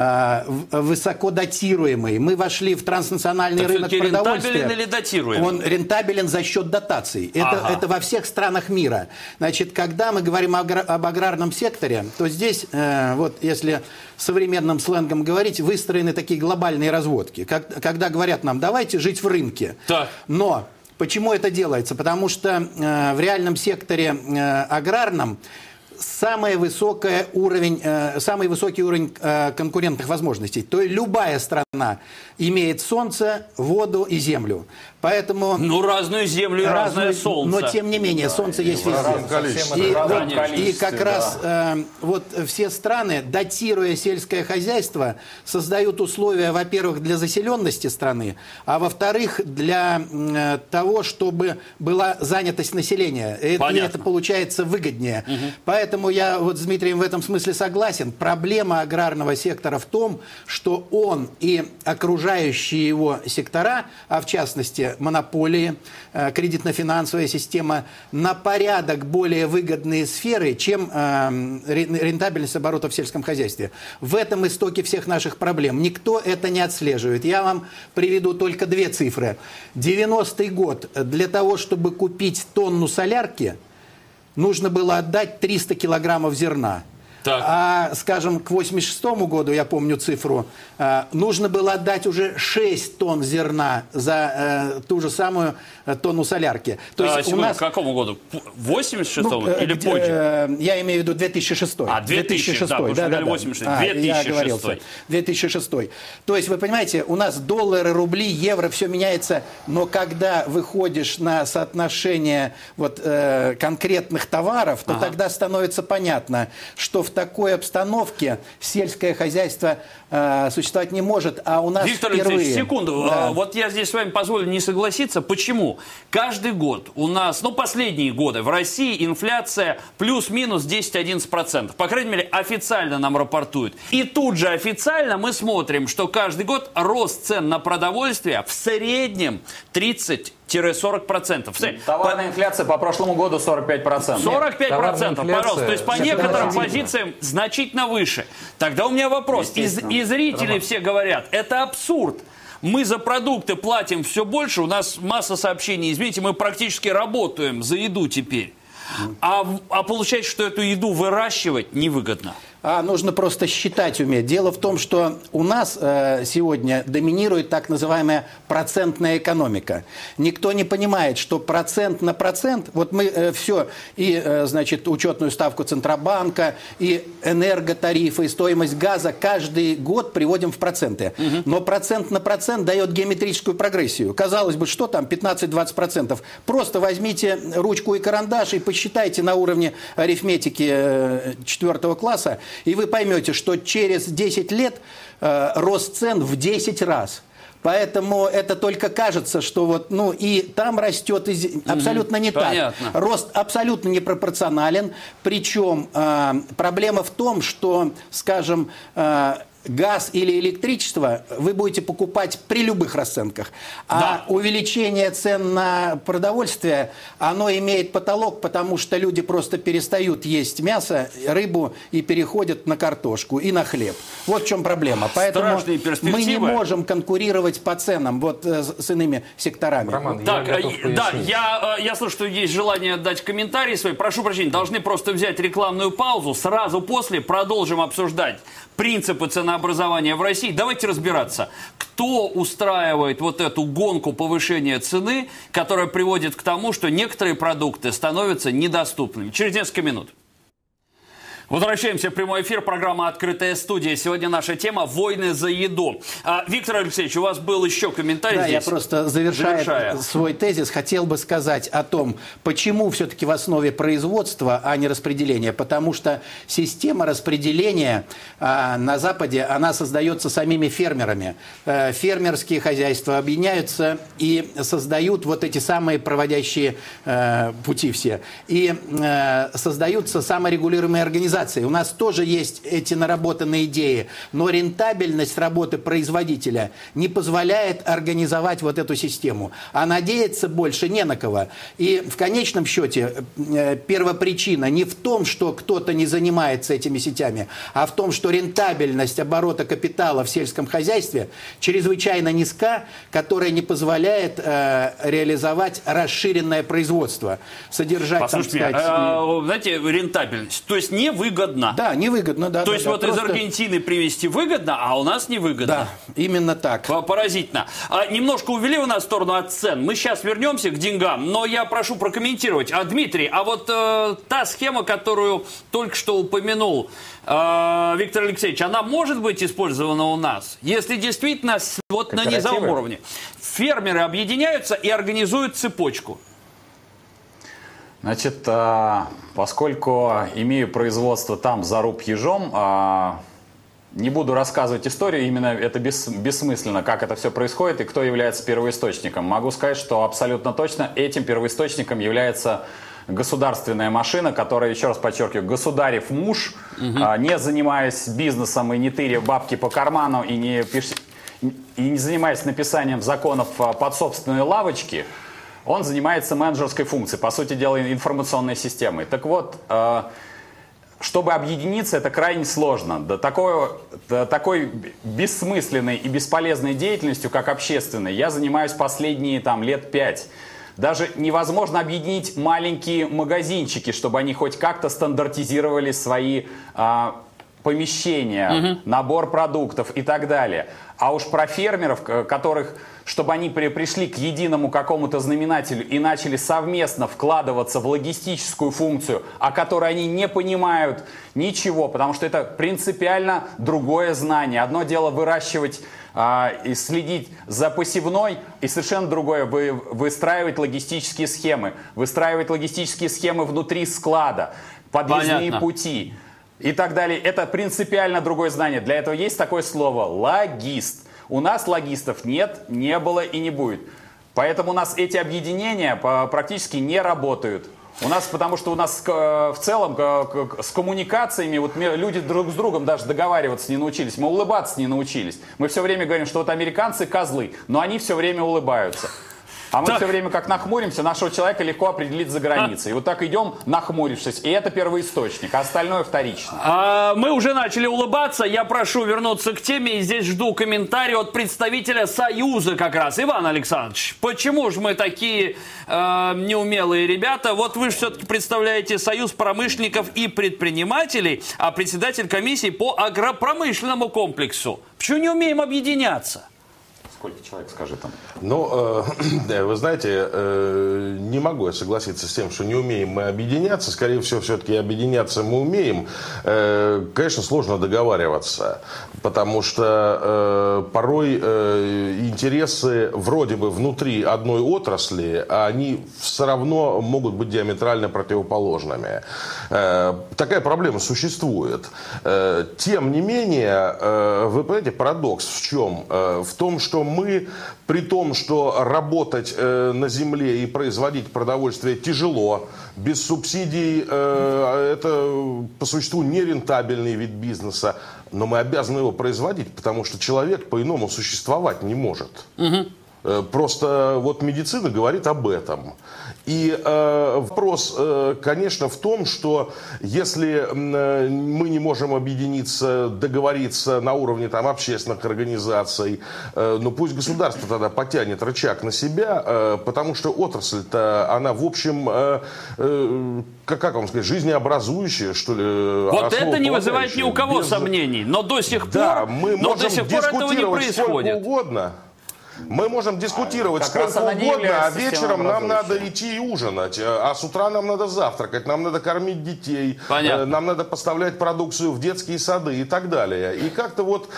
высокодатируемый. Мы вошли в транснациональный так рынок продовольствия. Рентабелен или датируемый? Он рентабелен за счет дотаций. Это, ага. это во всех странах мира. Значит, когда мы говорим об аграрном секторе, то здесь, вот если современным сленгом говорить, выстроены такие глобальные разводки. Как, когда говорят нам, давайте жить в рынке. Так. Но почему это делается? Потому что в реальном секторе аграрном Самый высокий уровень, э, самый высокий уровень э, конкурентных возможностей. То есть любая страна имеет солнце, воду и землю. Поэтому... Ну, разную землю и разное солнце. Но, тем не менее, солнце есть везде. И, вот, и как раз э, вот все страны, датируя сельское хозяйство, создают условия, во-первых, для заселенности страны, а во-вторых, для э, того, чтобы была занятость населения. И, и это получается выгоднее. Угу. Поэтому я вот с Дмитрием в этом смысле согласен. Проблема аграрного сектора в том, что он и окружающие его сектора, а в частности монополии, кредитно-финансовая система, на порядок более выгодные сферы, чем рентабельность оборота в сельском хозяйстве. В этом истоке всех наших проблем. Никто это не отслеживает. Я вам приведу только две цифры. девяностый год. Для того, чтобы купить тонну солярки, нужно было отдать триста килограммов зерна. Так. А, скажем, к восемьдесят шестому году, я помню цифру, э, нужно было отдать уже шесть тонн зерна за э, ту же самую э, тонну солярки. То а, есть у нас... К какому году? восемьдесят шестому ну, или где, позже? Э, я имею в виду две тысячи шестой. А, две тысячи шестой, да, да, да. восемьдесят шестой. две тысячи шестой. А, я оговорился. две тысячи шестой. То есть, вы понимаете, у нас доллары, рубли, евро, все меняется, но когда выходишь на соотношение вот, э, конкретных товаров, то ага. тогда становится понятно, что в такой обстановке сельское хозяйство э, существовать не может, а у нас Виктор впервые... Алексеевич, секунду. Да. Вот я здесь с вами позволю не согласиться. Почему? Каждый год у нас, ну, последние годы в России инфляция плюс-минус десять-одиннадцать процентов. По крайней мере, официально нам рапортуют. И тут же официально мы смотрим, что каждый год рост цен на продовольствие в среднем тридцать сорок процентов. Товарная инфляция по прошлому году сорок пять процентов. сорок пять процентов, пожалуйста. То есть по некоторым позициям значительно выше. Тогда у меня вопрос. И, и зрители Роман. все говорят, это абсурд. Мы за продукты платим все больше, у нас масса сообщений. Извините, мы практически работаем за еду теперь. А, а получается, что эту еду выращивать невыгодно. А нужно просто считать уметь. Дело в том, что у нас э, сегодня доминирует так называемая процентная экономика. Никто не понимает, что процент на процент, вот мы э, все, и, э, значит, учетную ставку Центробанка, и энерготарифы, и стоимость газа каждый год приводим в проценты. Угу. Но процент на процент дает геометрическую прогрессию. Казалось бы, что там, пятнадцать-двадцать процентов. Просто возьмите ручку и карандаш и посчитайте на уровне арифметики э, четвертого класса, и вы поймете, что через десять лет э, рост цен в десять раз. Поэтому это только кажется, что вот, ну, и там растет, и абсолютно не Понятно. так. Рост абсолютно непропорционален. Причем э, проблема в том, что, скажем, э, газ или электричество вы будете покупать при любых расценках. А да. увеличение цен на продовольствие, оно имеет потолок, потому что люди просто перестают есть мясо, рыбу и переходят на картошку и на хлеб. Вот в чем проблема. Поэтому мы не можем конкурировать по ценам вот с иными секторами. Роман, так, я да, я, я слышу, что есть желание дать комментарии свои. Прошу прощения, должны просто взять рекламную паузу. Сразу после продолжим обсуждать принципы ценообразования в России. Давайте разбираться, кто устраивает вот эту гонку повышения цены, которая приводит к тому, что некоторые продукты становятся недоступными. Через несколько минут. Возвращаемся в прямой эфир. Программа «Открытая студия». Сегодня наша тема «Войны за еду». А, Виктор Алексеевич, у вас был еще комментарий да, здесь? Я просто, завершая, завершая свой тезис, хотел бы сказать о том, почему все-таки в основе производства, а не распределения. Потому что система распределения а, на Западе, она создается самими фермерами. А, фермерские хозяйства объединяются и создают вот эти самые проводящие а, пути все. И а, создаются саморегулируемые организации. организации. У нас тоже есть эти наработанные идеи, но рентабельность работы производителя не позволяет организовать вот эту систему. А надеяться больше не на кого. И в конечном счете первопричина не в том, что кто-то не занимается этими сетями, а в том, что рентабельность оборота капитала в сельском хозяйстве чрезвычайно низка, которая не позволяет э, реализовать расширенное производство, содержать, Послушайте, там, сказать, а, знаете, рентабельность, то есть невыгодно. Да, невыгодно, да. То да, есть да, вот просто... из Аргентины привезти выгодно, а у нас невыгодно. Да, именно так. Поразительно. А, немножко увели вы нас в сторону от цен. Мы сейчас вернемся к деньгам, но я прошу прокомментировать. А, Дмитрий, а вот э, та схема, которую только что упомянул э, Виктор Алексеевич, она может быть использована у нас? Если действительно вот на низовом уровне фермеры объединяются и организуют цепочку. Значит, поскольку имею производство там за руб ежом, не буду рассказывать историю, именно это бес, бессмысленно, как это все происходит и кто является первоисточником. Могу сказать, что абсолютно точно этим первоисточником является государственная машина, которая, еще раз подчеркиваю, государев муж, угу. не занимаясь бизнесом и не тыря бабки по карману и не, пиш... и не занимаясь написанием законов под собственные лавочки, он занимается менеджерской функцией, по сути дела, информационной системой. Так вот, чтобы объединиться, это крайне сложно. До такой, до такой бессмысленной и бесполезной деятельностью, как общественной, я занимаюсь последние там, лет пять. Даже невозможно объединить маленькие магазинчики, чтобы они хоть как-то стандартизировали свои а, помещения, угу. набор продуктов и так далее. А уж про фермеров, которых, чтобы они при, пришли к единому какому-то знаменателю и начали совместно вкладываться в логистическую функцию, о которой они не понимают ничего, потому что это принципиально другое знание. Одно дело выращивать а, и следить за посевной, и совершенно другое вы, выстраивать логистические схемы, выстраивать логистические схемы внутри склада, подъездные Понятно. Пути. И так далее. Это принципиально другое знание. Для этого есть такое слово «логист». У нас логистов нет, не было и не будет. Поэтому у нас эти объединения практически не работают. У нас, потому что у нас в целом с коммуникациями, вот люди друг с другом даже договариваться не научились, мы улыбаться не научились. Мы все время говорим, что вот американцы козлы, но они все время улыбаются. А мы так. все время как нахмуримся, нашего человека легко определить за границей. А? И вот так идем, нахмурившись. И это первоисточник, а остальное вторично. А, мы уже начали улыбаться. Я прошу вернуться к теме. И здесь жду комментарий от представителя Союза как раз. Иван Александрович, почему же мы такие э, неумелые ребята? Вот вы же все-таки представляете Союз промышленников и предпринимателей, а председатель комиссии по агропромышленному комплексу. Почему не умеем объединяться? Сколько человек, скажи там? Ну, э, вы знаете, э, не могу я согласиться с тем, что не умеем мы объединяться. Скорее всего, все-таки объединяться мы умеем. Э, конечно, сложно договариваться, потому что э, порой э, интересы вроде бы внутри одной отрасли, а они все равно могут быть диаметрально противоположными. Э, такая проблема существует. Э, тем не менее, э, вы понимаете, парадокс в чем? Э, в том, что мы, при том, что работать э, на земле и производить продовольствие тяжело, без субсидий э, это по существу нерентабельный вид бизнеса, но мы обязаны его производить, потому что человек по-иному существовать не может. Угу. Э, просто вот медицина говорит об этом. И э, вопрос, э, конечно, в том, что если э, мы не можем объединиться, договориться на уровне там, общественных организаций, э, ну пусть государство тогда потянет рычаг на себя, э, потому что отрасль-то, она в общем, э, э, как, как вам сказать, жизнеобразующая, что ли. Вот это не вызывает ни у кого без... сомнений, но до сих да, пор, мы но можем до сих пор этого не происходит. Сколько угодно. Мы можем дискутировать как сколько угодно, а вечером нам надо идти и ужинать, а с утра нам надо завтракать, нам надо кормить детей, Понятно. нам надо поставлять продукцию в детские сады и так далее. И как-то вот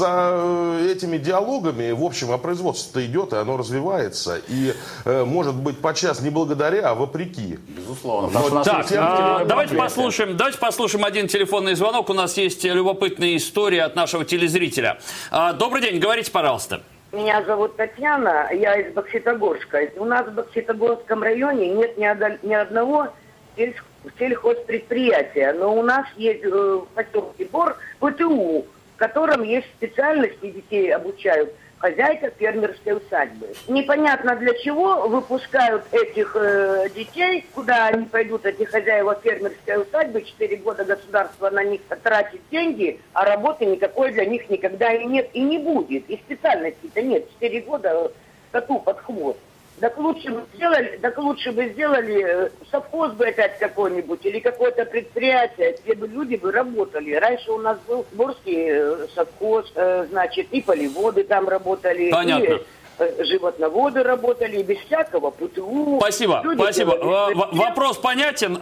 за этими диалогами, в общем, а производство-то идет, и оно развивается. И может быть подчас не благодаря, а вопреки. Безусловно. Так, а, давайте послушаем, давайте послушаем один телефонный звонок. У нас есть любопытная история от нашего телезрителя. А, добрый день, говорите, пожалуйста. Меня зовут Татьяна, я из Бокситогорска. У нас в Бокситогорском районе нет ни, одо, ни одного сельск, сельхозпредприятия. Но у нас есть э, в поселке Бор ПТУ, в котором есть специальности, детей обучают, хозяйка фермерской усадьбы. Непонятно для чего выпускают этих э, детей, куда они пойдут, эти хозяева фермерской усадьбы, четыре года государство на них тратит деньги, а работы никакой для них никогда и нет, и не будет. И специальности-то нет, четыре года коту под хвост. Так лучше бы сделали, так лучше бы сделали совхоз бы опять какой-нибудь или какое-то предприятие, где бы люди бы работали. Раньше у нас был Борский совхоз, значит, и полеводы там работали. Понятно. И животноводы работали, без всякого ПТУ. Спасибо, Люди спасибо. делали... Вопрос понятен.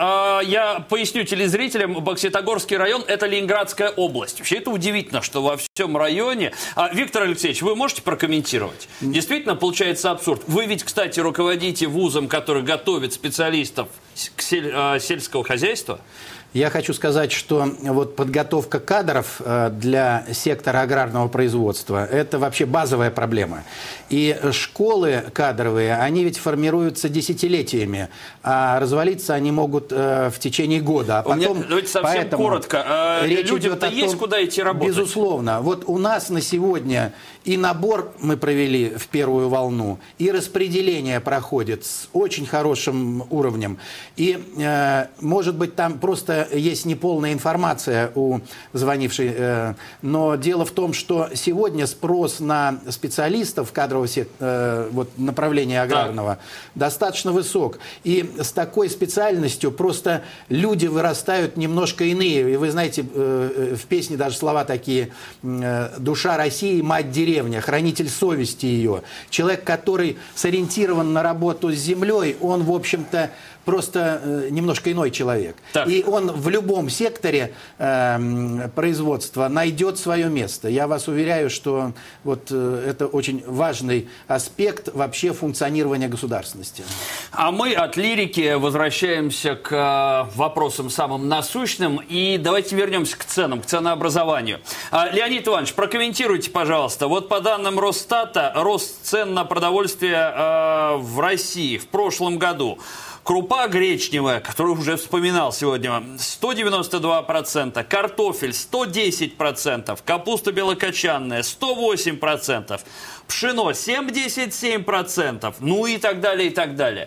Я поясню телезрителям, Бокситогорский район – это Ленинградская область. Вообще это удивительно, что во всем районе… Виктор Алексеевич, вы можете прокомментировать? Действительно, получается абсурд. Вы ведь, кстати, руководите вузом, который готовит специалистов сельского хозяйства. Я хочу сказать, что вот подготовка кадров для сектора аграрного производства – это вообще базовая проблема. И школы кадровые, они ведь формируются десятилетиями, а развалиться они могут в течение года. А потом, меня, давайте совсем коротко. Людям-то есть куда идти работать? Безусловно. Вот у нас на сегодня и набор мы провели в первую волну, и распределение проходит с очень хорошим уровнем. И, э, может быть, там просто есть неполная информация у звонившей, э, но дело в том, что сегодня спрос на специалистов кадрового э, вот, направления аграрного да. достаточно высок. И с такой специальностью просто люди вырастают немножко иные. И вы знаете, э, в песне даже слова такие э, «Душа России, мать деревни», хранитель совести ее. Человек, который сориентирован на работу с землей, он, в общем-то, просто э, немножко иной человек. Так. И он в любом секторе э, производства найдет свое место. Я вас уверяю, что вот, э, это очень важный аспект вообще функционирования государственности. А мы от лирики возвращаемся к э, вопросам самым насущным. И давайте вернемся к ценам, к ценообразованию. А, Леонид Иванович, прокомментируйте, пожалуйста. Вот по данным Росстата, рост цен на продовольствие э, в России в прошлом году. Крупа гречневая, которую уже вспоминал сегодня, сто девяносто два процента, картофель сто десять процентов, капуста белокочанная сто восемь процентов, пшено семьдесят семь процентов, ну и так далее, и так далее.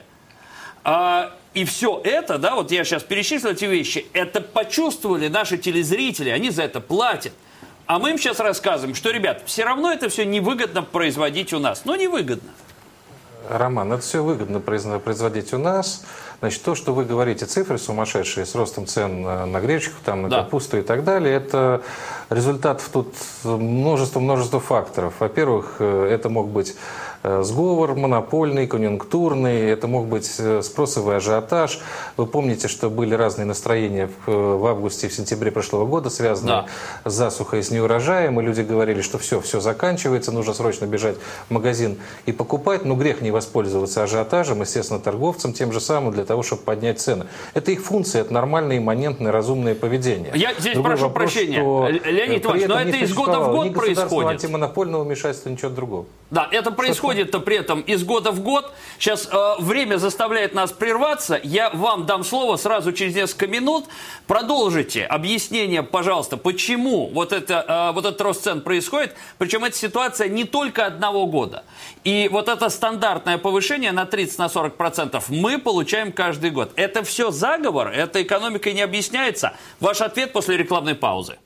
А, и все это, да, вот я сейчас перечислил эти вещи, это почувствовали наши телезрители, они за это платят. А мы им сейчас рассказываем, что, ребят, все равно это все невыгодно производить у нас. Ну, невыгодно. Роман, это все выгодно производить у нас. Значит, то, что вы говорите, цифры сумасшедшие с ростом цен на гречку, там, на да. капусту и так далее, это результат тут множество-множество факторов. Во-первых, это мог быть сговор монопольный, конъюнктурный, это мог быть спросовый ажиотаж. Вы помните, что были разные настроения в августе и в сентябре прошлого года, связанные да. с засухой и с неурожаем, и люди говорили, что все, все заканчивается, нужно срочно бежать в магазин и покупать, но грех не воспользоваться ажиотажем, естественно, торговцам тем же самым для того, чтобы поднять цены. Это их функция, это нормальное, имманентное, разумное поведение. Я здесь Другой прошу вопрос, прощения, Леонид Иванович, но это из года в год происходит. Антимонопольного вмешательства, ничего другого. Да, это происходит-то при этом из года в год. Сейчас э, время заставляет нас прерваться. Я вам дам слово сразу через несколько минут. Продолжите объяснение, пожалуйста, почему вот, это, э, вот этот рост цен происходит. Причем эта ситуация не только одного года. И вот это стандартное повышение на тридцать-сорок процентов мы получаем каждый год. Это все заговор, это экономикой не объясняется. Ваш ответ после рекламной паузы.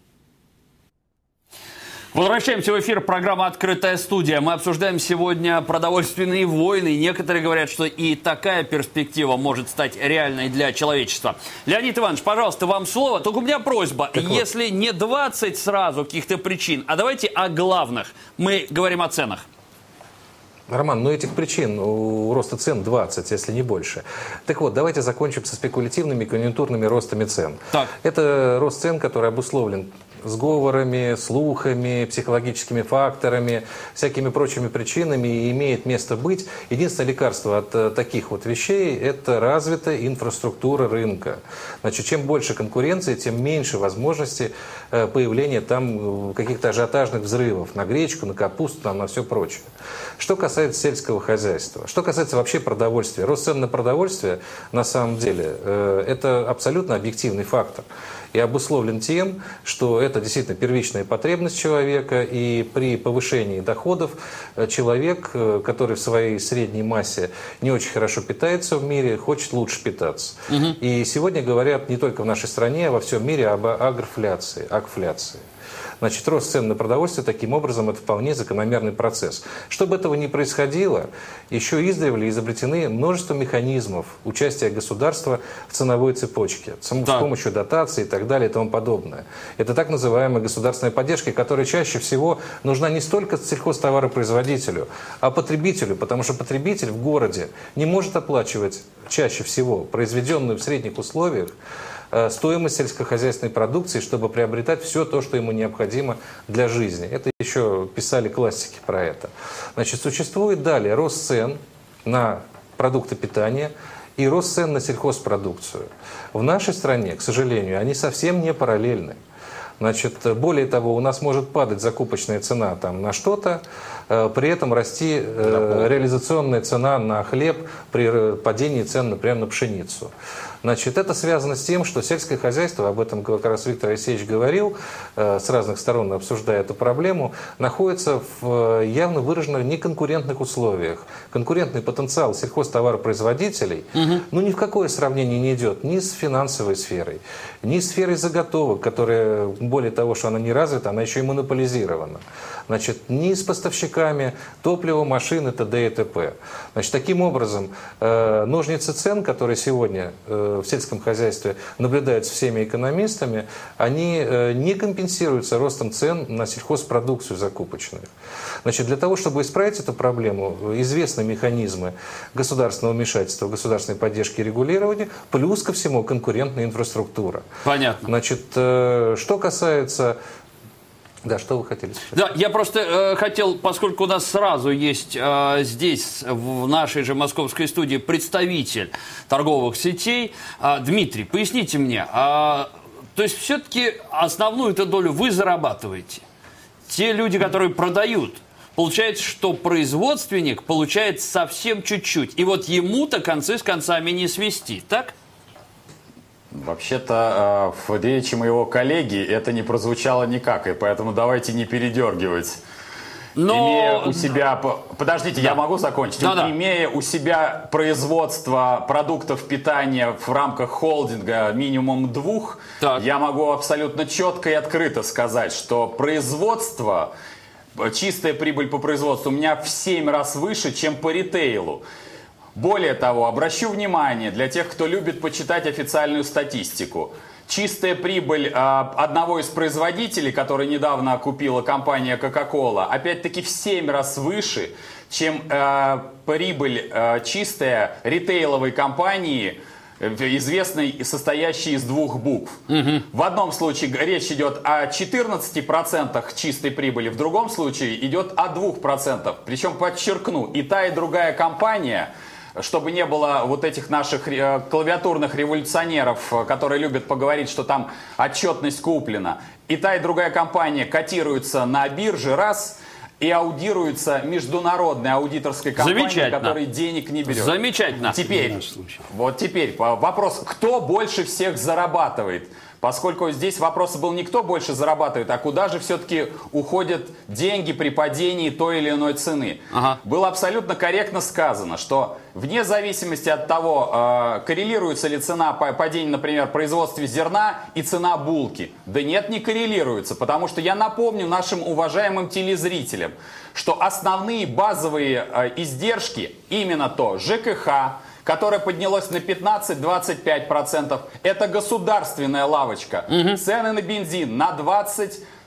Возвращаемся в эфир. Программа «Открытая студия». Мы обсуждаем сегодня продовольственные войны. Некоторые говорят, что и такая перспектива может стать реальной для человечества. Леонид Иванович, пожалуйста, вам слово. Только у меня просьба, так если вот. не двадцать сразу каких-то причин, а давайте о главных. Мы говорим о ценах. Роман, ну этих причин у роста цен двадцать, если не больше. Так вот, давайте закончим со спекулятивными конъюнктурными ростами цен. Так. Это рост цен, который обусловлен сговорами, слухами, психологическими факторами, всякими прочими причинами и имеет место быть. Единственное лекарство от э, таких вот вещей – это развитая инфраструктура рынка. Значит, чем больше конкуренции, тем меньше возможности э, появления там каких-то ажиотажных взрывов на гречку, на капусту, там, на все прочее. Что касается сельского хозяйства, что касается вообще продовольствия. Рост цен на продовольствие, на самом деле, э, это абсолютно объективный фактор. И обусловлен тем, что это действительно первичная потребность человека, и при повышении доходов человек, который в своей средней массе не очень хорошо питается в мире, хочет лучше питаться. Угу. И сегодня говорят не только в нашей стране, а во всем мире об агрофляции, агфляции. Значит, рост цен на продовольствие таким образом это вполне закономерный процесс. Чтобы этого не происходило, еще издревле изобретены множество механизмов участия государства в ценовой цепочке, с помощью дотаций и так далее и тому подобное. Это так называемая государственная поддержка, которая чаще всего нужна не столько сельхозтоваропроизводителю, а потребителю, потому что потребитель в городе не может оплачивать чаще всего произведенную в средних условиях стоимость сельскохозяйственной продукции, чтобы приобретать все то, что ему необходимо для жизни. Это еще писали классики про это. Значит, существует далее рост цен на продукты питания и рост цен на сельхозпродукцию. В нашей стране, к сожалению, они совсем не параллельны. Значит, более того, у нас может падать закупочная цена там, на что-то, э, при этом расти э, реализационная цена на хлеб при падении цен, например, на пшеницу. Значит, это связано с тем, что сельское хозяйство, об этом как раз Виктор Алексеевич говорил, э, с разных сторон обсуждая эту проблему, находится в явно выраженных неконкурентных условиях. Конкурентный потенциал сельхозтоваропроизводителей угу. ну, ни в какое сравнение не идет ни с финансовой сферой, ни с сферой заготовок, которая, более того, что она не развита, она еще и монополизирована. Значит, ни с поставщиками топлива, машин и т.д. и т.п. Значит, таким образом, э, ножницы цен, которые сегодня э, в сельском хозяйстве наблюдаются всеми экономистами, они э, не компенсируются ростом цен на сельхозпродукцию закупочную. Значит, для того, чтобы исправить эту проблему, известны механизмы государственного вмешательства, государственной поддержки и регулирования, плюс ко всему конкурентная инфраструктура. Понятно. Значит, э, что касается... Да, что вы хотели сказать? Да, я просто э, хотел, поскольку у нас сразу есть э, здесь, в нашей же московской студии, представитель торговых сетей, э, Дмитрий, поясните мне, э, то есть все-таки основную эту долю вы зарабатываете? Те люди, которые продают, получается, что производственник получает совсем чуть-чуть, и вот ему-то концы с концами не свести, так? Вообще-то в речи моего коллеги это не прозвучало никак, и поэтому давайте не передергивать. Но... Имея у себя... Подождите, да. я могу закончить? Да, да. Имея у себя производство продуктов питания в рамках холдинга минимум двух, так. я могу абсолютно четко и открыто сказать, что производство, чистая прибыль по производству у меня в семь раз выше, чем по ритейлу. Более того, обращу внимание для тех, кто любит почитать официальную статистику. Чистая прибыль э, одного из производителей, который недавно купила компания Coca-Cola, опять-таки в семь раз выше, чем э, прибыль э, чистая ритейловой компании, известной, состоящей из двух букв. Угу. В одном случае речь идет о четырнадцати процентах чистой прибыли, в другом случае идет о двух процентах. Причем, подчеркну, и та, и другая компания, чтобы не было вот этих наших клавиатурных революционеров, которые любят поговорить, что там отчетность куплена. И та, и другая компания котируются на бирже, раз, и аудируется международной аудиторской компанией, которая денег не берет. Замечательно. Теперь, вот теперь вопрос, кто больше всех зарабатывает? Поскольку здесь вопрос был не кто больше зарабатывает, а куда же все-таки уходят деньги при падении той или иной цены. Ага. Было абсолютно корректно сказано, что вне зависимости от того, э, коррелируется ли цена падения, например, в производстве зерна и цена булки. Да нет, не коррелируется, потому что я напомню нашим уважаемым телезрителям, что основные базовые э, издержки, именно то ЖКХ, которое поднялось на пятнадцать-двадцать пять процентов. Это государственная лавочка. Угу. Цены на бензин на двадцать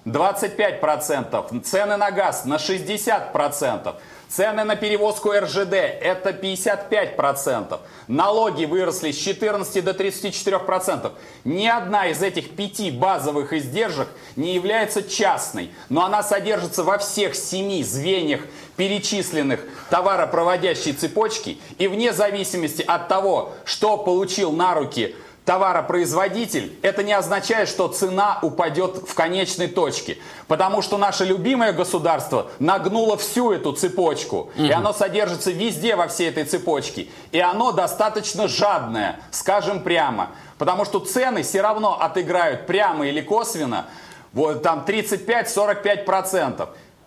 двадцать пять процентов, цены на газ на шестьдесят процентов. Цены на перевозку эр жэ дэ – это пятьдесят пять процентов. Налоги выросли с четырнадцати до тридцати четырёх процентов. Ни одна из этих пяти базовых издержек не является частной, но она содержится во всех семи звеньях перечисленных товаропроводящей цепочки. И вне зависимости от того, что получил на руки товаропроизводитель, это не означает, что цена упадет в конечной точке. Потому что наше любимое государство нагнуло всю эту цепочку. Mm-hmm. И оно содержится везде во всей этой цепочке. И оно достаточно жадное, скажем прямо. Потому что цены все равно отыграют прямо или косвенно вот там тридцать пять — сорок пять процентов.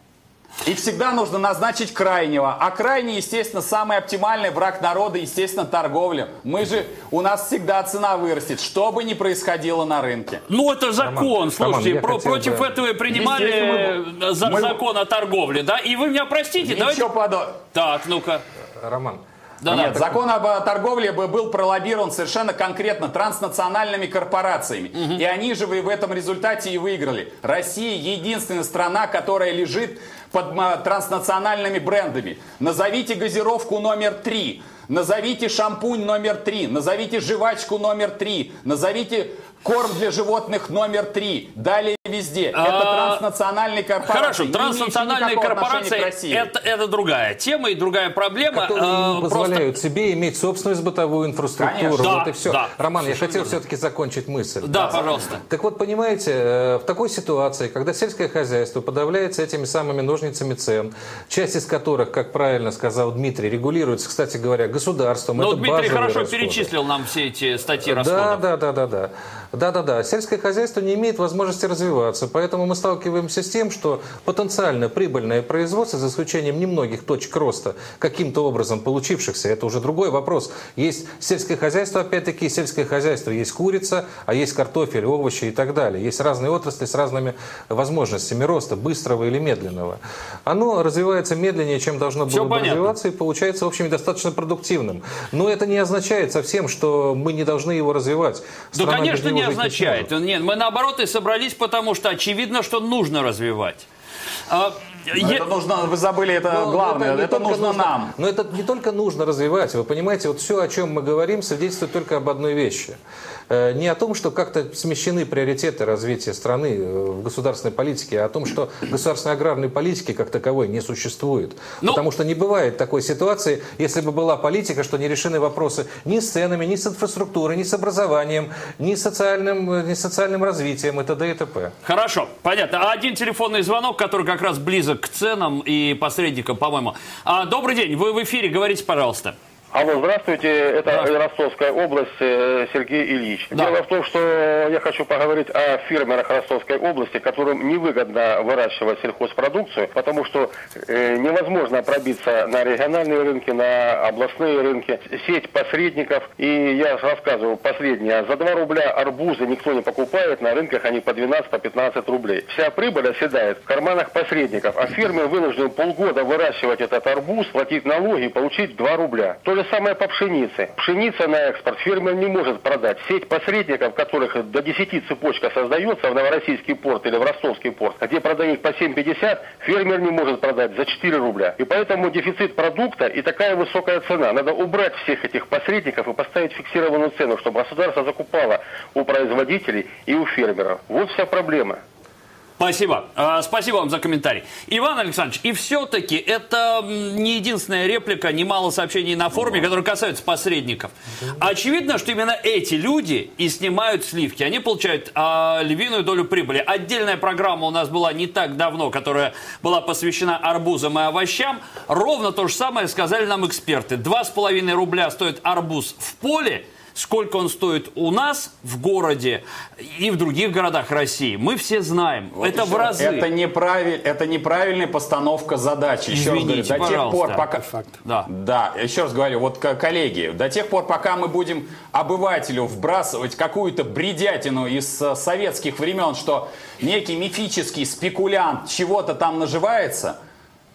И всегда нужно назначить крайнего. А крайний, естественно, самый оптимальный враг народа, естественно, торговля. Мы же, у нас всегда цена вырастет, что бы ни происходило на рынке. Ну, это закон. Роман, Слушайте, Роман, про, против бы... этого принимали мы... за, мы... закон о торговле, да? И вы меня простите, Ничего давайте... подобного. Так, ну-ка. Роман. Да, Нет, да, закон об торговле был пролоббирован совершенно конкретно транснациональными корпорациями. Угу. И они же в этом результате и выиграли. Россия единственная страна, которая лежит под транснациональными брендами. Назовите газировку номер три, назовите шампунь номер три, назовите жвачку номер три, назовите корм для животных номер три. Далее везде. Это транснациональные корпорации. Хорошо, транснациональные корпорации это, это другая тема и другая проблема. Которые не позволяют просто... себе иметь собственную бытовую инфраструктуру. Да, вот и все. Да, Роман, я хотел все-таки закончить мысль. Да, да, пожалуйста. Так вот, понимаете, в такой ситуации, когда сельское хозяйство подавляется этими самыми ножницами цен, часть из которых, как правильно сказал Дмитрий, регулируется, кстати говоря, государством. Но это Дмитрий хорошо расходы. перечислил нам все эти статьи расходов. Да, да, да, да, да. Да-да-да, сельское хозяйство не имеет возможности развиваться, поэтому мы сталкиваемся с тем, что потенциально прибыльное производство, за исключением немногих точек роста, каким-то образом получившихся, это уже другой вопрос. Есть сельское хозяйство, опять-таки, сельское хозяйство, есть курица, а есть картофель, овощи и так далее. Есть разные отрасли с разными возможностями роста, быстрого или медленного. Оно развивается медленнее, чем должно было бы развиваться, и получается, в общем, достаточно продуктивным. Но это не означает совсем, что мы не должны его развивать. Да, страна, конечно, не означает. Не Нет, мы наоборот и собрались, потому что очевидно, что нужно развивать. А, это нужно, вы забыли, это но главное, это, это нужно нужно, нам. Но это не только нужно развивать, вы понимаете, вот все, о чем мы говорим, свидетельствует только об одной вещи. Не о том, что как-то смещены приоритеты развития страны в государственной политике, а о том, что государственной аграрной политики как таковой не существует. Но... Потому что не бывает такой ситуации, если бы была политика, что не решены вопросы ни с ценами, ни с инфраструктурой, ни с образованием, ни с социальным, ни с социальным развитием и т.д. и т.п. Хорошо, понятно. Один телефонный звонок, который как раз близок к ценам и посредникам, по-моему. Добрый день, вы в эфире, говорите, пожалуйста. Алло, здравствуйте, это Ростовская область, Сергей Ильич. Да. Дело в том, что я хочу поговорить о фермерах Ростовской области, которым невыгодно выращивать сельхозпродукцию, потому что э, невозможно пробиться на региональные рынки, на областные рынки, сеть посредников. И я рассказываю последнее, за два рубля арбузы никто не покупает, на рынках они по двенадцать, по пятнадцать рублей. Вся прибыль оседает в карманах посредников, а фермер вынужден полгода выращивать этот арбуз, платить налоги и получить два рубля. То же самое по пшенице. Пшеница на экспорт фермер не может продать. Сеть посредников, которых до десяти цепочка создается в Новороссийский порт или в Ростовский порт, где продают по семь пятьдесят, фермер не может продать за четыре рубля. И поэтому дефицит продукта и такая высокая цена. Надо убрать всех этих посредников и поставить фиксированную цену, чтобы государство закупало у производителей и у фермеров. Вот вся проблема. Спасибо. Спасибо вам за комментарий. Иван Александрович, и все-таки это не единственная реплика, немало сообщений на форуме, которые касаются посредников. Очевидно, что именно эти люди и снимают сливки. Они получают а, львиную долю прибыли. Отдельная программа у нас была не так давно, которая была посвящена арбузам и овощам. Ровно то же самое сказали нам эксперты. Два с половиной рубля стоит арбуз в поле. Сколько он стоит у нас в городе и в других городах России, мы все знаем. Вот это в разы. Это, неправиль, это неправильная постановка задачи. Еще Извините, раз говорю, до тех пор, пока... Да. да, еще раз говорю, вот коллеги, до тех пор, пока мы будем обывателю вбрасывать какую-то бредятину из советских времен, что некий мифический спекулянт чего-то там наживается...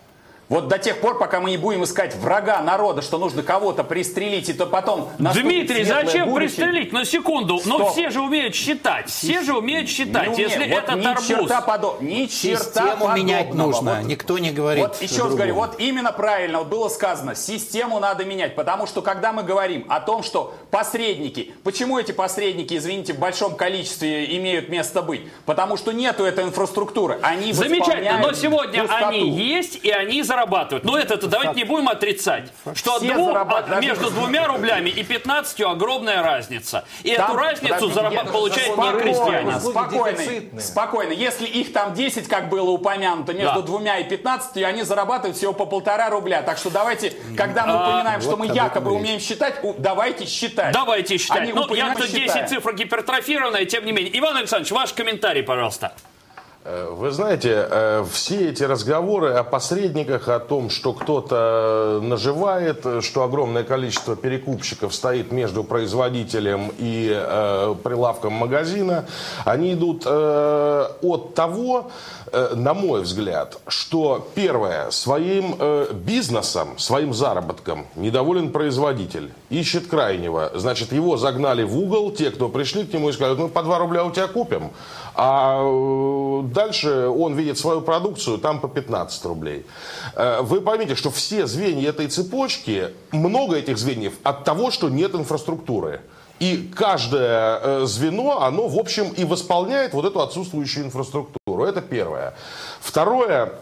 Вот до тех пор, пока мы не будем искать врага народа, что нужно кого-то пристрелить, и то потом... Дмитрий, зачем будущее. пристрелить? На секунду. Стоп. Но все же умеют считать. Все же умеют считать. Не Если умею. это вот арбуз... Ни черта, подо... ни черта Систему подобного. менять нужно. Вот, Никто не говорит. Вот еще раз говорю, вот именно правильно вот было сказано. Систему надо менять. Потому что когда мы говорим о том, что посредники... Почему эти посредники, извините, в большом количестве имеют место быть? Потому что нету этой инфраструктуры. Они Замечательно, но сегодня пустоту. они есть, и они зарабатывают. Но это давайте не будем отрицать, что от Все двух, зарабатывают. от, между двумя рублями и пятнадцатью огромная разница. И Там, эту разницу зараб... получает не крестьянин. Спокойно, спокойно. Если их там десять, как было упомянуто, между Да. двумя и пятнадцатью, они зарабатывают всего по полтора рубля. Так что давайте, когда мы А, понимаем, что вот мы об этом якобы речь. умеем считать, у- давайте считать. Давайте считать. Они Ну, упоминают, я-то десять считаем. цифр гипертрофированная, тем не менее. Иван Александрович, ваш комментарий, пожалуйста. Вы знаете, все эти разговоры о посредниках, о том, что кто-то наживает, что огромное количество перекупщиков стоит между производителем и э, прилавком магазина, они идут э, от того, э, на мой взгляд, что первое, своим э, бизнесом, своим заработком недоволен производитель, ищет крайнего, значит, его загнали в угол, те, кто пришли к нему и сказали, ну, по два рубля у тебя купим, а дальше он видит свою продукцию, там по пятнадцать рублей. Вы поймите, что все звенья этой цепочки, много этих звеньев от того, что нет инфраструктуры. И каждое звено, оно, в общем, и восполняет вот эту отсутствующую инфраструктуру. Это первое. Второе,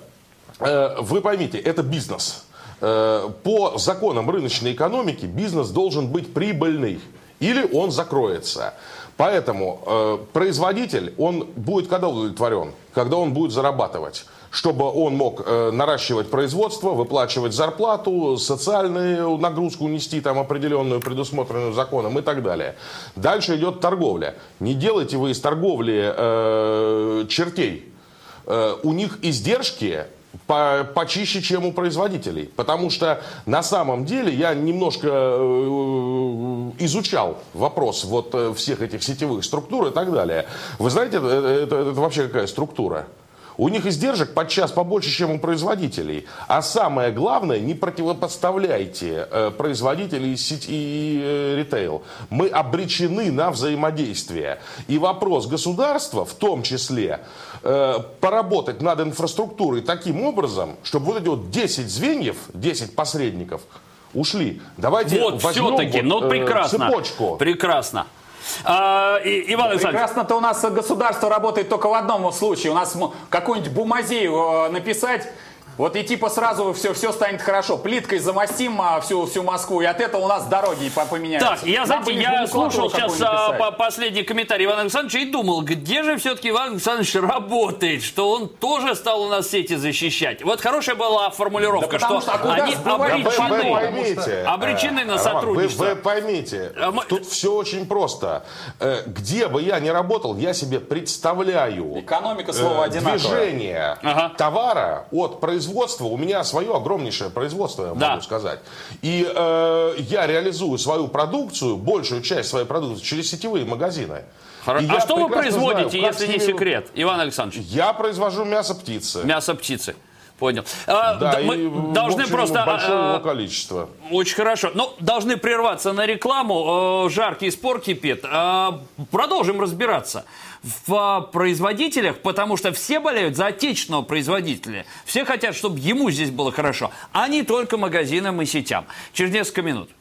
вы поймите, это бизнес. По законам рыночной экономики бизнес должен быть прибыльный, или он закроется. Поэтому э, производитель, он будет когда удовлетворен? Когда он будет зарабатывать. Чтобы он мог э, наращивать производство, выплачивать зарплату, социальную нагрузку нести там определенную, предусмотренную законом и так далее. Дальше идет торговля. Не делайте вы из торговли э, чертей. Э, у них издержки по, почище, чем у производителей. Потому что на самом деле я немножко э, изучал вопрос вот э, всех этих сетевых структур и так далее. Вы знаете, это, это, это вообще какая структура? У них издержек подчас побольше, чем у производителей. А самое главное, не противопоставляйте э, производителей и, сеть, и э, ритейл. Мы обречены на взаимодействие. И вопрос государства, в том числе, э, поработать над инфраструктурой таким образом, чтобы вот эти вот десять звеньев, десять посредников ушли. Давайте Вот возьмем все-таки, вот, ну э, прекрасно. цепочку. Прекрасно. А, и, Иван Александрович. Прекрасно-то у нас государство работает только в одном случае. У нас какой-нибудь бумазею написать, вот и типа сразу все, все станет хорошо. Плиткой замостим всю, всю Москву, и от этого у нас дороги поменяются. Так, я, знаете, я слушал сейчас а, последний комментарий Ивана Александровича и думал, где же все-таки Иван Александрович работает, что он тоже стал у нас сети защищать. Вот хорошая была формулировка, да что, что а они обречены, вы поймите, обречены на Роман, сотрудничество. Вы, вы поймите, мы... тут все очень просто. Где бы я ни работал, я себе представляю экономика слова одинаковая. Движение ага. товара от производства. У меня свое огромнейшее производство, я да. могу сказать. И э, я реализую свою продукцию, большую часть своей продукции через сетевые магазины. Хорошо. А что вы производите, знаю, если не ними... секрет, Иван Александрович? Я произвожу мясо птицы. Мясо птицы. Понял. А, да, мы и, должны в общем, просто... большое а, его количество. Очень хорошо. Но должны прерваться на рекламу. Жаркий спор кипит. Продолжим разбираться в производителях, потому что все болеют за отечественного производителя. Все хотят, чтобы ему здесь было хорошо, а не только магазинам и сетям. Через несколько минут.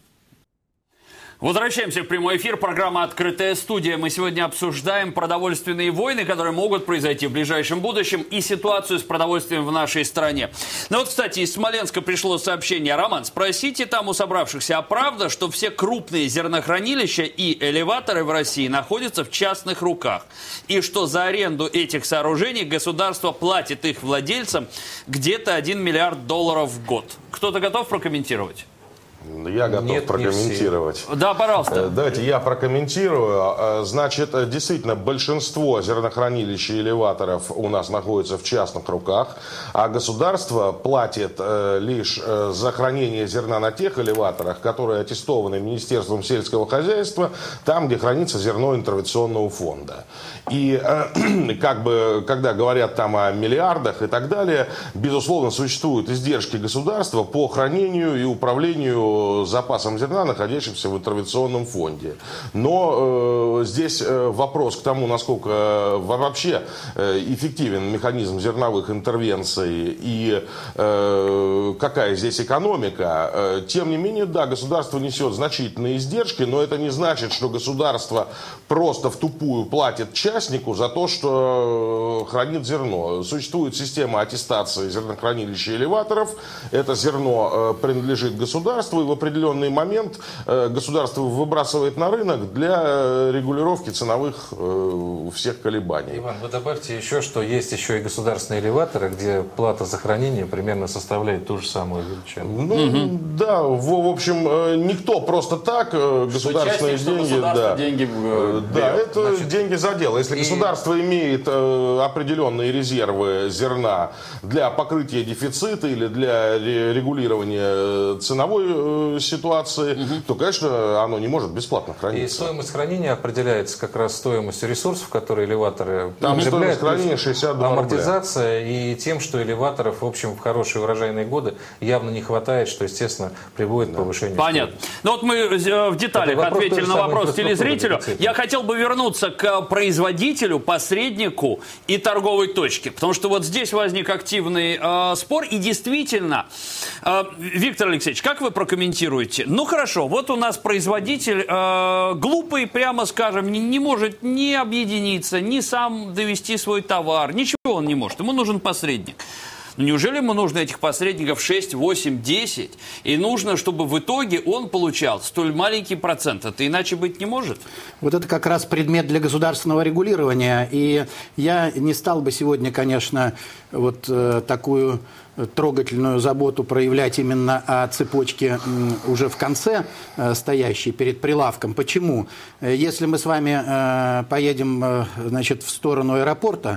Возвращаемся в прямой эфир. Программа «Открытая студия». Мы сегодня обсуждаем продовольственные войны, которые могут произойти в ближайшем будущем, и ситуацию с продовольствием в нашей стране. Ну вот, кстати, из Смоленска пришло сообщение. Роман, спросите там у собравшихся, а правда, что все крупные зернохранилища и элеваторы в России находятся в частных руках? И что за аренду этих сооружений государство платит их владельцам где-то один миллиард долларов в год? Кто-то готов прокомментировать? Я готов Нет, прокомментировать. Да, пожалуйста. Давайте я прокомментирую. Значит, действительно, большинство зернохранилищ и элеваторов у нас находится в частных руках, а государство платит лишь за хранение зерна на тех элеваторах, которые аттестованы Министерством сельского хозяйства, там, где хранится зерно интервенционного фонда. И как бы, когда говорят там о миллиардах и так далее, безусловно, существуют издержки государства по хранению и управлению запасом зерна, находящимся в интервенционном фонде. Но э, здесь э, вопрос к тому, насколько э, вообще э, эффективен механизм зерновых интервенций и э, какая здесь экономика. Э, тем не менее, да, государство несет значительные издержки, но это не значит, что государство просто в тупую платит частнику за то, что хранит зерно. Существует система аттестации зернохранилищ и элеваторов. Это зерно э, принадлежит государству, и в определенный момент э, государство выбрасывает на рынок для э, регулировки ценовых э, всех колебаний. Иван, вы добавьте еще, что есть еще и государственные элеваторы, где плата за хранение примерно составляет ту же самую величину. Ну, угу. Да, в, в общем, э, никто просто так э, государственные частник, деньги... Да, деньги э, да, это Значит, деньги за дело. Если и... государство имеет э, определенные резервы зерна для покрытия дефицита или для регулирования ценовой ситуации, угу. то, конечно, оно не может бесплатно храниться. И стоимость хранения определяется как раз стоимостью ресурсов, которые элеваторы Там потребляют, стоимость хранения шестьдесят два амортизация рубля. И тем, что элеваторов, в общем, в хорошие урожайные годы явно не хватает, что, естественно, приводит да. к повышению Понятно. стоимости. Ну вот мы в деталях ответили на вопрос телезрителю. Я хотел бы вернуться к производителю, посреднику и торговой точке, потому что вот здесь возник активный э, спор, и действительно, э, Виктор Алексеевич, как вы прокомментируете? Ну хорошо, вот у нас производитель э, глупый, прямо скажем, не, не может ни объединиться, ни сам довести свой товар, ничего он не может, ему нужен посредник. Но неужели ему нужно этих посредников шесть, восемь, десять? И нужно, чтобы в итоге он получал столь маленький процент. Это иначе быть не может? Вот это как раз предмет для государственного регулирования. И я не стал бы сегодня, конечно, вот э, такую трогательную заботу проявлять именно о цепочке уже в конце э, стоящей перед прилавком. Почему? Если мы с вами э, поедем э, значит, в сторону аэропорта,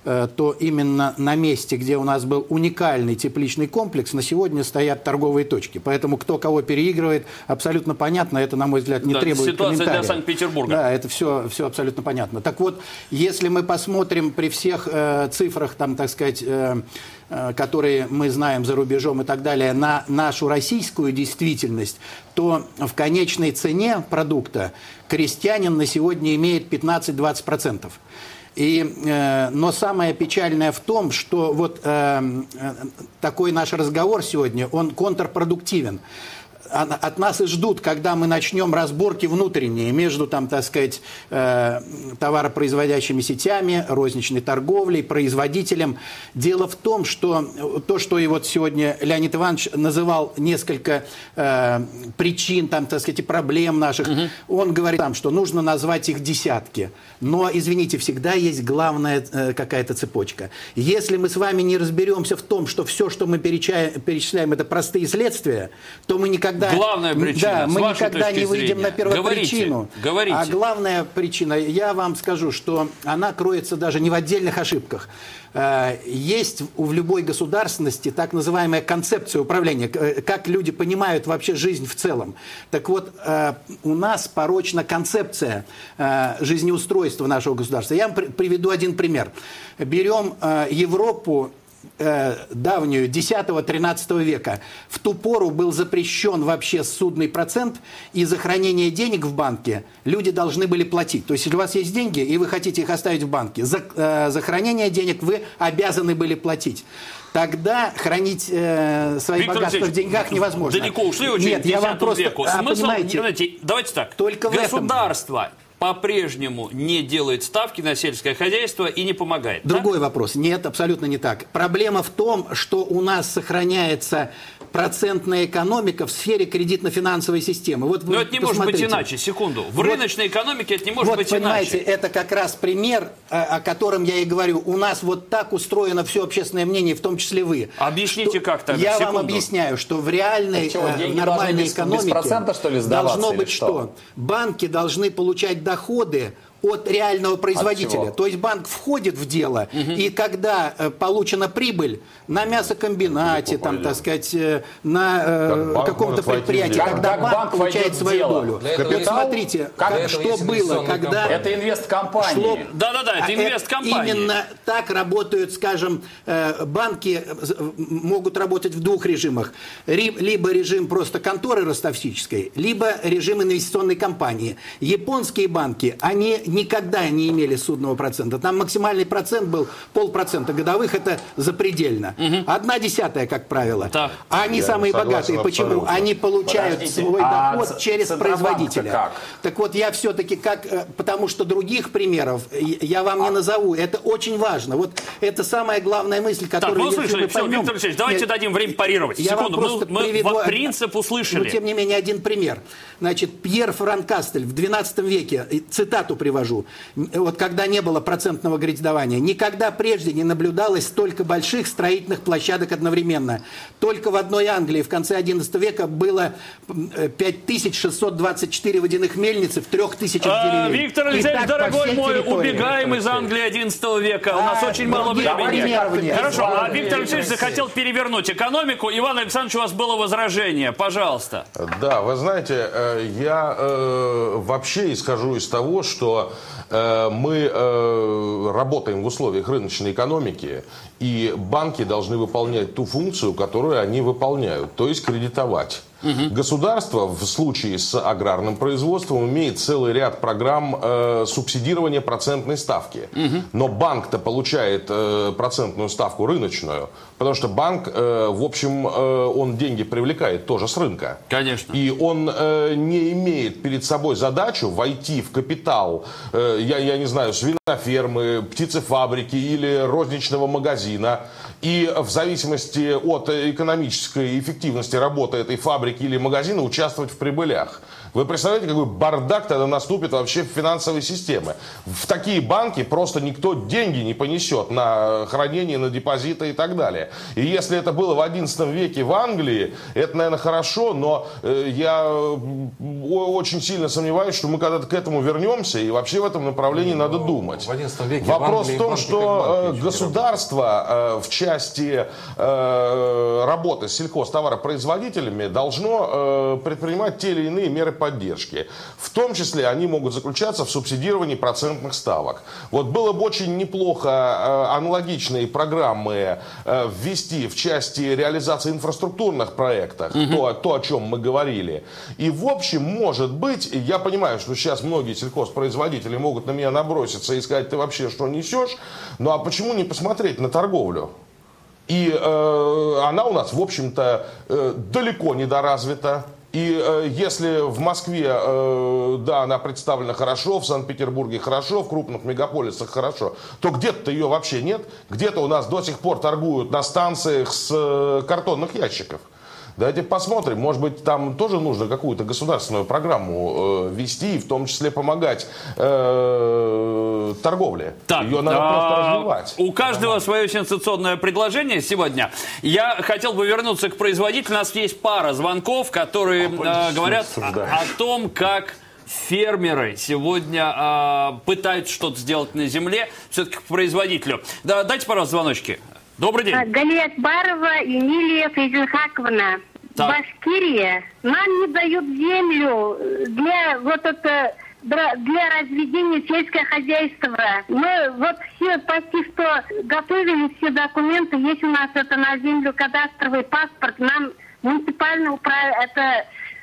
то именно на месте, где у нас был уникальный тепличный комплекс, на сегодня стоят торговые точки. Поэтому кто кого переигрывает, абсолютно понятно. Это, на мой взгляд, не да, требует комментариев. Ситуация для Санкт-Петербурга. Да, это все, все абсолютно понятно. Так вот, если мы посмотрим при всех э, цифрах, там, так сказать, э, э, которые мы знаем за рубежом и так далее, на нашу российскую действительность, то в конечной цене продукта крестьянин на сегодня имеет пятнадцать-двадцать процентов. И, э, но самое печальное в том, что вот э, э, такой наш разговор сегодня, он контрпродуктивен. От нас и ждут, когда мы начнем разборки внутренние между, там, так сказать, э, товаропроизводящими сетями, розничной торговлей, производителем. Дело в том, что то, что и вот сегодня Леонид Иванович называл несколько э, причин, там, так сказать, проблем наших, угу. он говорит, там, что нужно назвать их десятки. Но, извините, всегда есть главная э, какая-то цепочка. Если мы с вами не разберемся в том, что все, что мы перечисляем, перечисляем, это простые следствия, то мы никогда... Главная причина, да, мы никогда не выйдем на первопричину. Говорите, говорите. А главная причина, я вам скажу, что она кроется даже не в отдельных ошибках. Есть в любой государственности так называемая концепция управления, как люди понимают вообще жизнь в целом. Так вот, у нас порочна концепция жизнеустройства нашего государства. Я вам приведу один пример. Берем Европу давнюю, десятого-тринадцатого века. В ту пору был запрещен вообще ссудный процент, и за хранение денег в банке люди должны были платить. То есть, если у вас есть деньги, и вы хотите их оставить в банке, за, э, за хранение денег вы обязаны были платить. Тогда хранить э, свои Виктор богатства в деньгах невозможно. Далеко ушли очень. Нет, я вам просто... Веку. А, Смысл, понимаете, давайте так. Только государство по-прежнему не делает ставки на сельское хозяйство и не помогает. Другой да? вопрос. Нет, абсолютно не так. Проблема в том, что у нас сохраняется процентная экономика в сфере кредитно-финансовой системы. Вот Но это не может быть иначе, секунду. В вот, рыночной экономике это не может вот, быть понимаете, иначе. Это как раз пример, о, о котором я и говорю. У нас вот так устроено все общественное мнение, в том числе вы. Объясните, что, как тогда? Я секунду. вам объясняю, что в реальной, чего, в нормальной экономике что ли, должно быть что? что? Банки должны получать доходы от реального производителя. То есть банк входит в дело, угу. и когда э, получена прибыль на мясокомбинате, там, так сказать, э, на э, каком-то предприятии, тогда банк, банк получает свою долю. Вот смотрите, как, что было, когда... Это инвесткомпания. Да-да-да, это инвесткомпания. Именно так работают, скажем, э, банки могут работать в двух режимах. Либо режим просто конторы ростовсической, либо режим инвестиционной компании. Японские банки, они никогда не имели судного процента. Там максимальный процент был полпроцента годовых, это запредельно. Угу. Одна десятая, как правило. Так. А они Я самые богатые. Почему? Абсолютно. Они получают Подождите, свой а доход через производителя. Как? Так вот, я все-таки как... Потому что других примеров я вам а. не назову. Это очень важно. Вот это самая главная мысль, которую... Так, мы услышали. Все, поймем, Виктор Алексеевич, давайте Нет, дадим время парировать. Я Секунду, мы, мы приведу, вот принцип услышали. Но, тем не менее, один пример. Значит, Пьер Франкастель в двенадцатом веке, цитату привожу, вот когда не было процентного кредитования, никогда прежде не наблюдалось столько больших строительных площадок одновременно. Только в одной Англии в конце одиннадцатого века было пять тысяч шестьсот двадцать четыре водяных мельницы в трех тысячах а, деревень. Виктор Алексеевич, дорогой мой, убегаем из Англии одиннадцатого века. У нас а, очень мало времени. Хорошо, а Виктор Алексеевич захотел перевернуть экономику. Иван Александрович, у вас было возражение. Пожалуйста. Да, вы знаете, я э, вообще исхожу из того, что э, мы э, работаем в условиях рыночной экономики, и банки должны выполнять ту функцию, которую они выполняют, то есть кредитовать. Угу. Государство в случае с аграрным производством имеет целый ряд программ э, субсидирования процентной ставки. Угу. Но банк-то получает э, процентную ставку рыночную, потому что банк, э, в общем, э, он деньги привлекает тоже с рынка. Конечно. И он э, не имеет перед собой задачу войти в капитал, э, я, я не знаю, свинофермы, птицефабрики или розничного магазина. И в зависимости от экономической эффективности работы этой фабрики или магазина участвовать в прибылях. Вы представляете, какой бардак тогда наступит вообще в финансовой системе? В такие банки просто никто деньги не понесет на хранение, на депозиты и так далее. И если это было в одиннадцатом веке в Англии, это, наверное, хорошо, но я очень сильно сомневаюсь, что мы когда-то к этому вернемся, и вообще в этом направлении но надо думать. В одиннадцатом веке Вопрос в, Англии, в том, что государство в части работы с сельхозтоваропроизводителями должно предпринимать те или иные меры поддержки. В том числе они могут заключаться в субсидировании процентных ставок. Вот было бы очень неплохо аналогичные программы ввести в части реализации инфраструктурных проектов, угу. то, то, о чем мы говорили. И в общем, может быть, я понимаю, что сейчас многие сельхозпроизводители могут на меня наброситься и сказать, ты вообще что несешь? Ну а почему не посмотреть на торговлю? И э, она у нас, в общем-то, э, далеко недоразвита. И э, если в Москве, э, да, она представлена хорошо, в Санкт-Петербурге хорошо, в крупных мегаполисах хорошо, то где-то ее вообще нет. Где-то у нас до сих пор торгуют на станциях с э, картонных ящиков. Давайте посмотрим, может быть, там тоже нужно какую-то государственную программу э, вести, и в том числе помогать э, торговле. Так, ее надо а, просто развивать. У каждого свое сенсационное предложение сегодня. Я хотел бы вернуться к производителю. У нас есть пара звонков, которые а, э, говорят о, о том, как фермеры сегодня э, пытаются что-то сделать на земле, все-таки к производителю. Да, дайте, пожалуйста, звоночки. Добрый день. Галия Акбарова, Эмилия Фейзенхаковна. Башкирия нам не дают землю для вот это для разведения сельского хозяйства. Мы вот все почти что готовили все документы, есть у нас это на землю кадастровый паспорт, нам муниципальный управ... это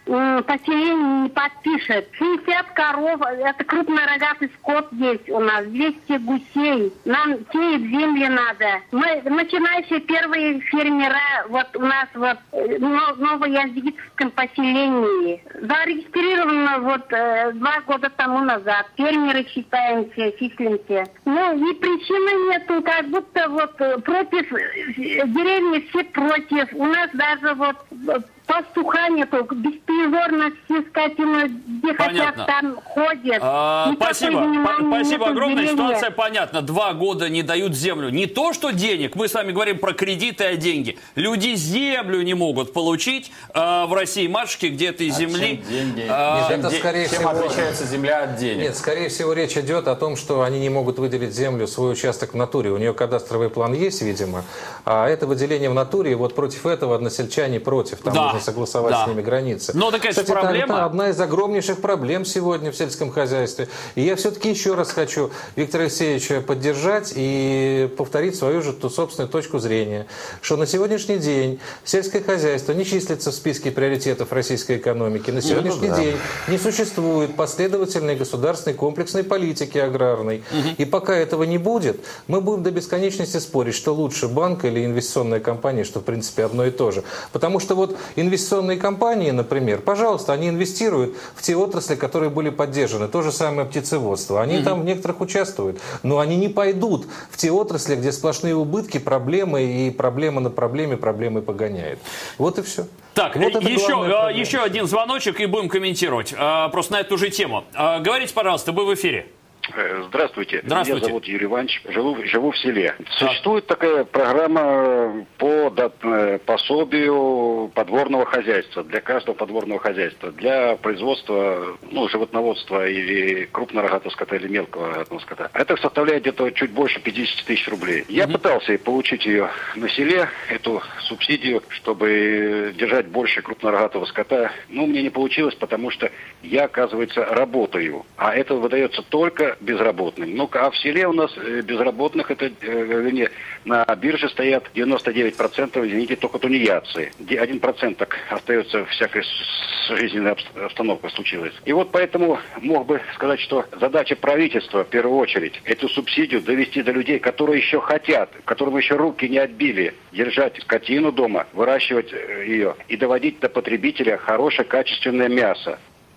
поселение не подпишет. шестьдесят коров, это крупнорогатый скот есть у нас, двести гусей. Нам сеять земли надо. Мы начинающие первые фермера вот у нас вот в Новояздигитском поселении. Зарегистрировано вот э, два года тому назад. Фермеры считаемся, числимся. Ну и причины нету, как будто вот против деревни все против. У нас даже вот пастуха нету, беспризорности скотины, где Понятно. хотят, там ходят. А, спасибо. Спасибо огромное. Деревне. Ситуация понятна. Два года не дают землю. Не то, что денег. Мы с вами говорим про кредиты, а деньги. Люди землю не могут получить. А в России матушки где-то из А земли. чем деньги? А, Нет, это, скорее чем всего, отличается земля от денег? Нет, скорее всего, речь идет о том, что они не могут выделить землю, свой участок в натуре. У нее кадастровый план есть, видимо. А это выделение в натуре, вот против этого односельчане против. Там Да. нужно согласовать Да. с ними границы. Но такая Кстати, проблема. Это одна из огромнейших проблем сегодня в сельском хозяйстве. И я все-таки еще раз хочу Виктора Алексеевича поддержать и повторить свою же ту собственную точку зрения, что на сегодняшний день сельское хозяйство не числится в списке приоритетов российской экономики. На сегодняшний да. день не существует последовательной государственной комплексной политики аграрной. И пока этого не будет, мы будем до бесконечности спорить, что лучше банк или инвестиционная компания, что в принципе одно и то же. Потому что вот инвестиционные компании, например, пожалуйста, они инвестируют в те отрасли, которые были поддержаны. То же самое птицеводство. Они mm-hmm. там в некоторых участвуют. Но они не пойдут в те отрасли, где сплошные убытки, проблемы, и проблема на проблеме проблемы погоняет. Вот и все. Так, вот еще, еще один звоночек и будем комментировать. А, просто на эту же тему. А, говорите, пожалуйста, вы в эфире. Здравствуйте. Здравствуйте. Меня зовут Юрий Иванович. Живу, живу в селе. Существует такая программа по пособию подворного хозяйства, для каждого подворного хозяйства, для производства, ну, животноводства или крупнорогатого скота, или мелкого рогатого скота. Это составляет где-то чуть больше пятьдесят тысяч рублей. Я mm-hmm. пытался получить ее на селе, эту субсидию, чтобы держать больше крупнорогатого скота. Но мне не получилось, потому что я, оказывается, работаю. А это выдается только безработным. Ну, а в селе у нас безработных, это, вернее, на бирже стоят девяносто девять процентов, извините, только тунеядцы. один процент так остается, всякая жизненная обстановка случилась. И вот поэтому мог бы сказать, что задача правительства, в первую очередь, эту субсидию довести до людей, которые еще хотят, которым еще руки не отбили, держать скотину дома, выращивать ее и доводить до потребителя хорошее, качественное мясо.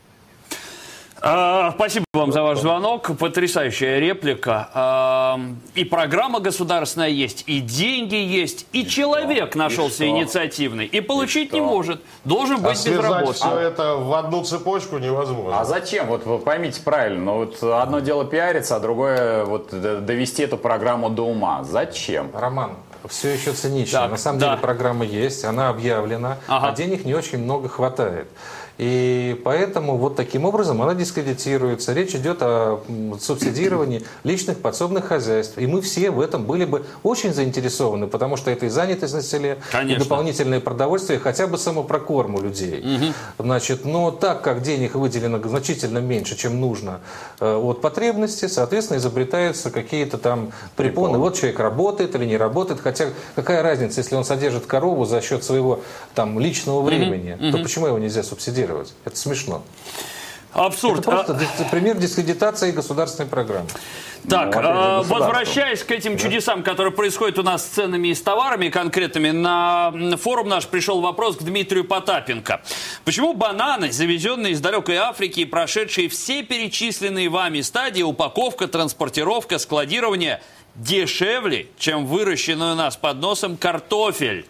А, спасибо вам за ваш звонок. Потрясающая реплика. А, и программа государственная есть, и деньги есть, и, и человек что? нашелся и инициативный. И получить и не может. Должен быть а безработным. все а... это в одну цепочку невозможно. А зачем? Вот вы поймите правильно. Но вот одно дело пиариться, а другое вот довести эту программу до ума. Зачем? Роман, все еще цинично. Так, На самом да. деле программа есть, она объявлена, ага. а денег не очень много хватает. И поэтому вот таким образом она дискредитируется. Речь идет о субсидировании личных подсобных хозяйств. И мы все в этом были бы очень заинтересованы, потому что это и занятость на селе, Конечно. и дополнительное продовольствие, хотя бы самопрокорм у людей. Угу. Значит, но так как денег выделено значительно меньше, чем нужно от потребности, соответственно, изобретаются какие-то там препоны. Препон. Вот человек работает или не работает, хотя какая разница, если он содержит корову за счет своего там личного времени, угу. то почему его нельзя субсидировать? Это смешно. Абсурд. Это просто а... пример дискредитации государственной программы. Так, ну, возвращаясь к этим чудесам, которые происходят у нас с ценами и с товарами конкретными, на форум наш пришел вопрос к Дмитрию Потапенко. Почему бананы, завезенные из далекой Африки и прошедшие все перечисленные вами стадии, упаковка, транспортировка, складирование, дешевле, чем выращенный у нас под носом картофель?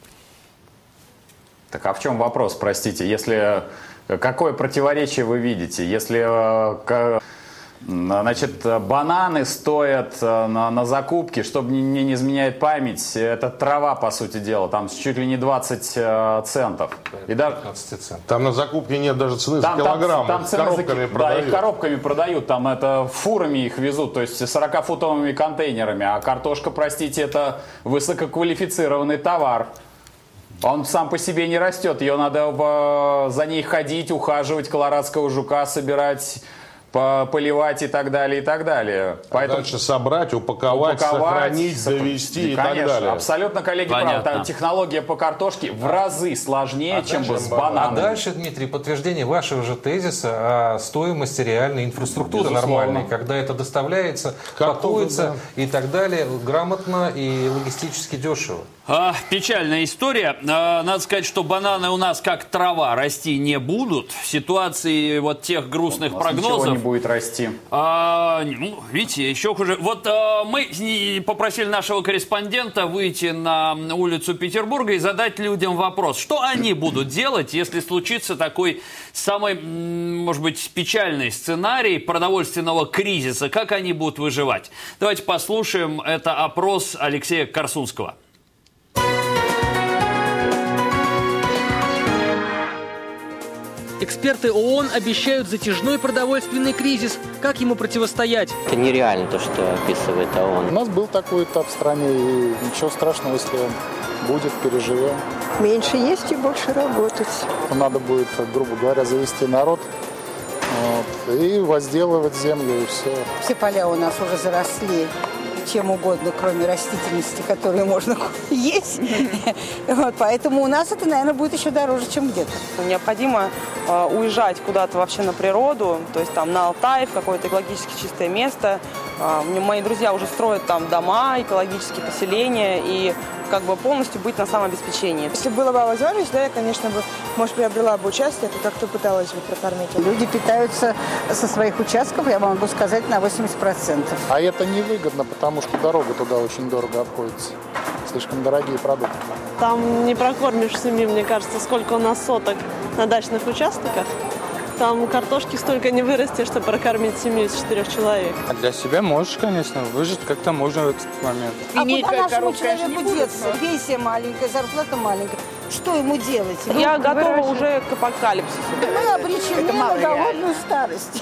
Так а в чем вопрос, простите? Если какое противоречие вы видите? Если значит, бананы стоят на, на закупке, чтобы не, не изменяет память, это трава, по сути дела, там чуть ли не двадцать центов. И даже... Там на закупке нет даже цены там, за килограмм, там, там коробками за... продают. Да, их коробками продают, там это фурами их везут, то есть сорокафутовыми контейнерами, а картошка, простите, это высококвалифицированный товар. Он сам по себе не растет, ее надо за ней ходить, ухаживать, колорадского жука собирать, поливать и так далее, и так далее. А Поэтому дальше собрать, упаковать, упаковать сохранить, сох... довести да, и конечно, так далее. Абсолютно, коллеги, правы. Там технология по картошке в разы сложнее, а чем с бананами. А дальше, Дмитрий, подтверждение вашего же тезиса о стоимости реальной инфраструктуры нормальной, когда это доставляется, как пакуется да. и так далее, грамотно и логистически дешево. А, печальная история. А, надо сказать, что бананы у нас как трава расти не будут. В ситуации вот тех грустных прогнозов... Ничего не будет расти. А, ну, видите, еще хуже. Вот а, мы попросили нашего корреспондента выйти на улицу Петербурга и задать людям вопрос. Что они будут делать, если случится такой самый, может быть, печальный сценарий продовольственного кризиса? Как они будут выживать? Давайте послушаем. Это опрос Алексея Корсунского. Эксперты ООН обещают затяжной продовольственный кризис. Как ему противостоять? Это нереально то, что описывает ООН. У нас был такой этап в стране, и ничего страшного, если он будет, переживем. Меньше есть и больше работать. Надо будет, грубо говоря, завести народ вот, и возделывать землю, и все. Все поля у нас уже заросли чем угодно, кроме растительности, которую можно есть. Вот, поэтому у нас это, наверное, будет еще дороже, чем где-то. Необходимо э, уезжать куда-то вообще на природу, то есть там на Алтай, в какое-то экологически чистое место. Э, мои друзья уже строят там дома, экологические поселения, и как бы полностью быть на самообеспечении. Если была бы возможность, да, я, конечно, бы, может, приобрела бы участие, то как-то пыталась бы прокормить. Люди питаются со своих участков, я могу сказать, на восемьдесят процентов. А это невыгодно, потому что дорога туда очень дорого обходится. Слишком дорогие продукты. Там не прокормишь семьи, мне кажется, сколько у нас соток на дачных участках. Там картошки столько не вырастет, чтобы прокормить семью из четырех человек. А для себя можешь, конечно, выжить как-то можно в этот момент. А куда нашему человеку деться? Пенсия маленькая, зарплата маленькая. Что ему делать? Я ну, готова выращивать. Уже к апокалипсису. Мы обречены на голодную старость.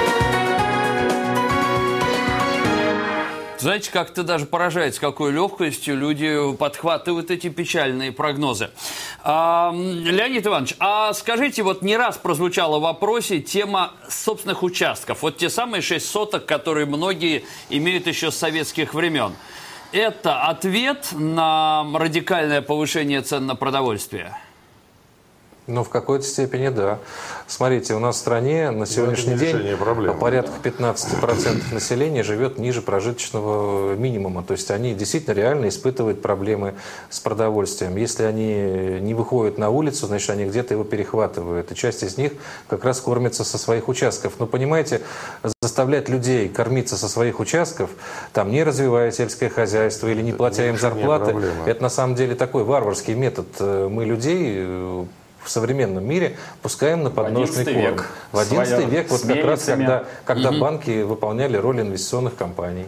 Знаете, как-то даже поражает, с какой легкостью люди подхватывают эти печальные прогнозы. А, Леонид Иванович, а скажите, вот не раз прозвучала в вопросе тема собственных участков. Вот те самые шесть соток, которые многие имеют еще с советских времен. Это ответ на радикальное повышение цен на продовольствие? Ну, в какой-то степени, да. Смотрите, у нас в стране на сегодняшний день проблемы, порядка пятнадцать процентов населения живет ниже прожиточного минимума. То есть они действительно реально испытывают проблемы с продовольствием. Если они не выходят на улицу, значит, они где-то его перехватывают. И часть из них как раз кормится со своих участков. Но, понимаете, заставлять людей кормиться со своих участков, там, не развивая сельское хозяйство или не платя им зарплаты, это на самом деле такой варварский метод. Мы людей в современном мире пускаем на подножный корм. Век. В одиннадцатый век, вот как раз когда, когда угу. банки выполняли роль инвестиционных компаний.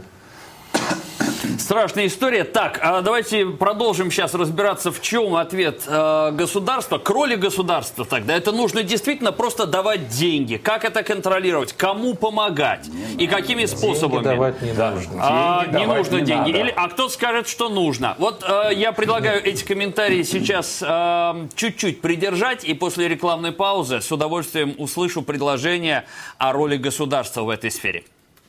Страшная история. Так, давайте продолжим сейчас разбираться, в чем ответ государства, к роли государства тогда. Это нужно действительно просто давать деньги. Как это контролировать? Кому помогать? Не и какими деньги способами? Давать не нужно. А, деньги не нужно не деньги. Надо. Или, а кто-то скажет, что нужно. Вот э, я предлагаю эти комментарии сейчас э, чуть-чуть придержать, и после рекламной паузы с удовольствием услышу предложение о роли государства в этой сфере.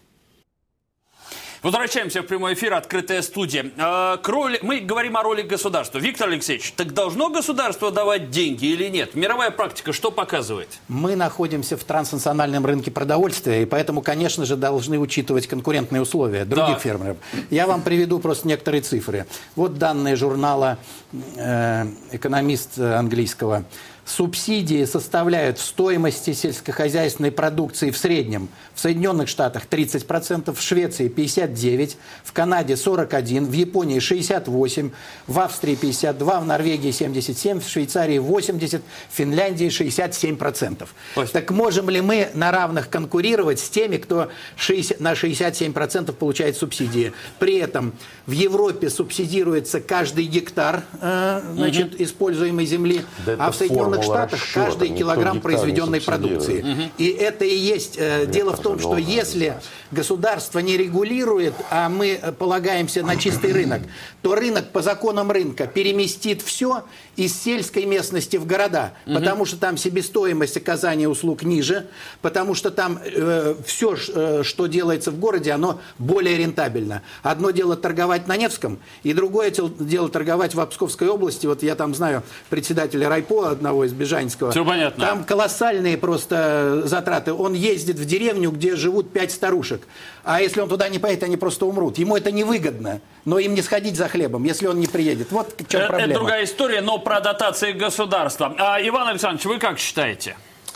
Возвращаемся в прямой эфир, открытая студия. Э, к роли, мы говорим о роли государства. Виктор Алексеевич, так должно государство давать деньги или нет? Мировая практика что показывает? Мы находимся в транснациональном рынке продовольствия, и поэтому, конечно же, должны учитывать конкурентные условия других да. фермеров. Я вам приведу просто некоторые цифры. Вот данные журнала э, «Экономист» английского. Субсидии составляют в стоимости сельскохозяйственной продукции в среднем в Соединенных Штатах тридцать процентов, в Швеции пятьдесят девять процентов, в Канаде сорок один процент, в Японии шестьдесят восемь процентов, в Австрии пятьдесят два процента, в Норвегии семьдесят семь процентов, в Швейцарии восемьдесят процентов, в Финляндии шестьдесят семь процентов. Пусть. Так можем ли мы на равных конкурировать с теми, кто шестьдесят, на шестьдесят семь процентов получает субсидии? При этом в Европе субсидируется каждый гектар э, значит, угу. используемой земли, да а в Соединенных В Штатах расчета, каждый килограмм произведенной продукции. Угу. И это и есть э, дело в том, что если государство не регулирует, а мы полагаемся на чистый рынок, то рынок по законам рынка переместит все, из сельской местности в города, угу. потому что там себестоимость оказания услуг ниже, потому что там э, все, э, что делается в городе, оно более рентабельно. Одно дело торговать на Невском, и другое дело торговать в Псковской области. Вот я там знаю председателя райпо одного из Бежанского. Все понятно. Там колоссальные просто затраты. Он ездит в деревню, где живут пять старушек. А если он туда не поедет, они просто умрут. Ему это невыгодно, но им не сходить за хлебом, если он не приедет. Вот в чем проблема. Это другая история, но про дотации государства. А, Иван Александрович, вы как считаете?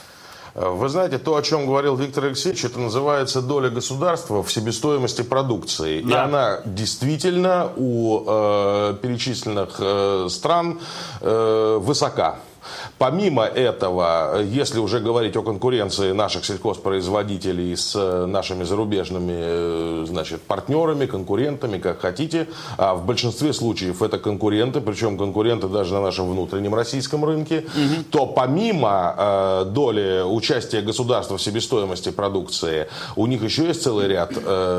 Вы знаете, то, о чем говорил Виктор Алексеевич, это называется доля государства в себестоимости продукции. Да. И она действительно у э, перечисленных э, стран э, высока. Помимо этого, если уже говорить о конкуренции наших сельхозпроизводителей с нашими зарубежными, значит, партнерами, конкурентами, как хотите, а в большинстве случаев это конкуренты, причем конкуренты даже на нашем внутреннем российском рынке, угу. то помимо э, доли участия государства в себестоимости продукции, у них еще есть целый ряд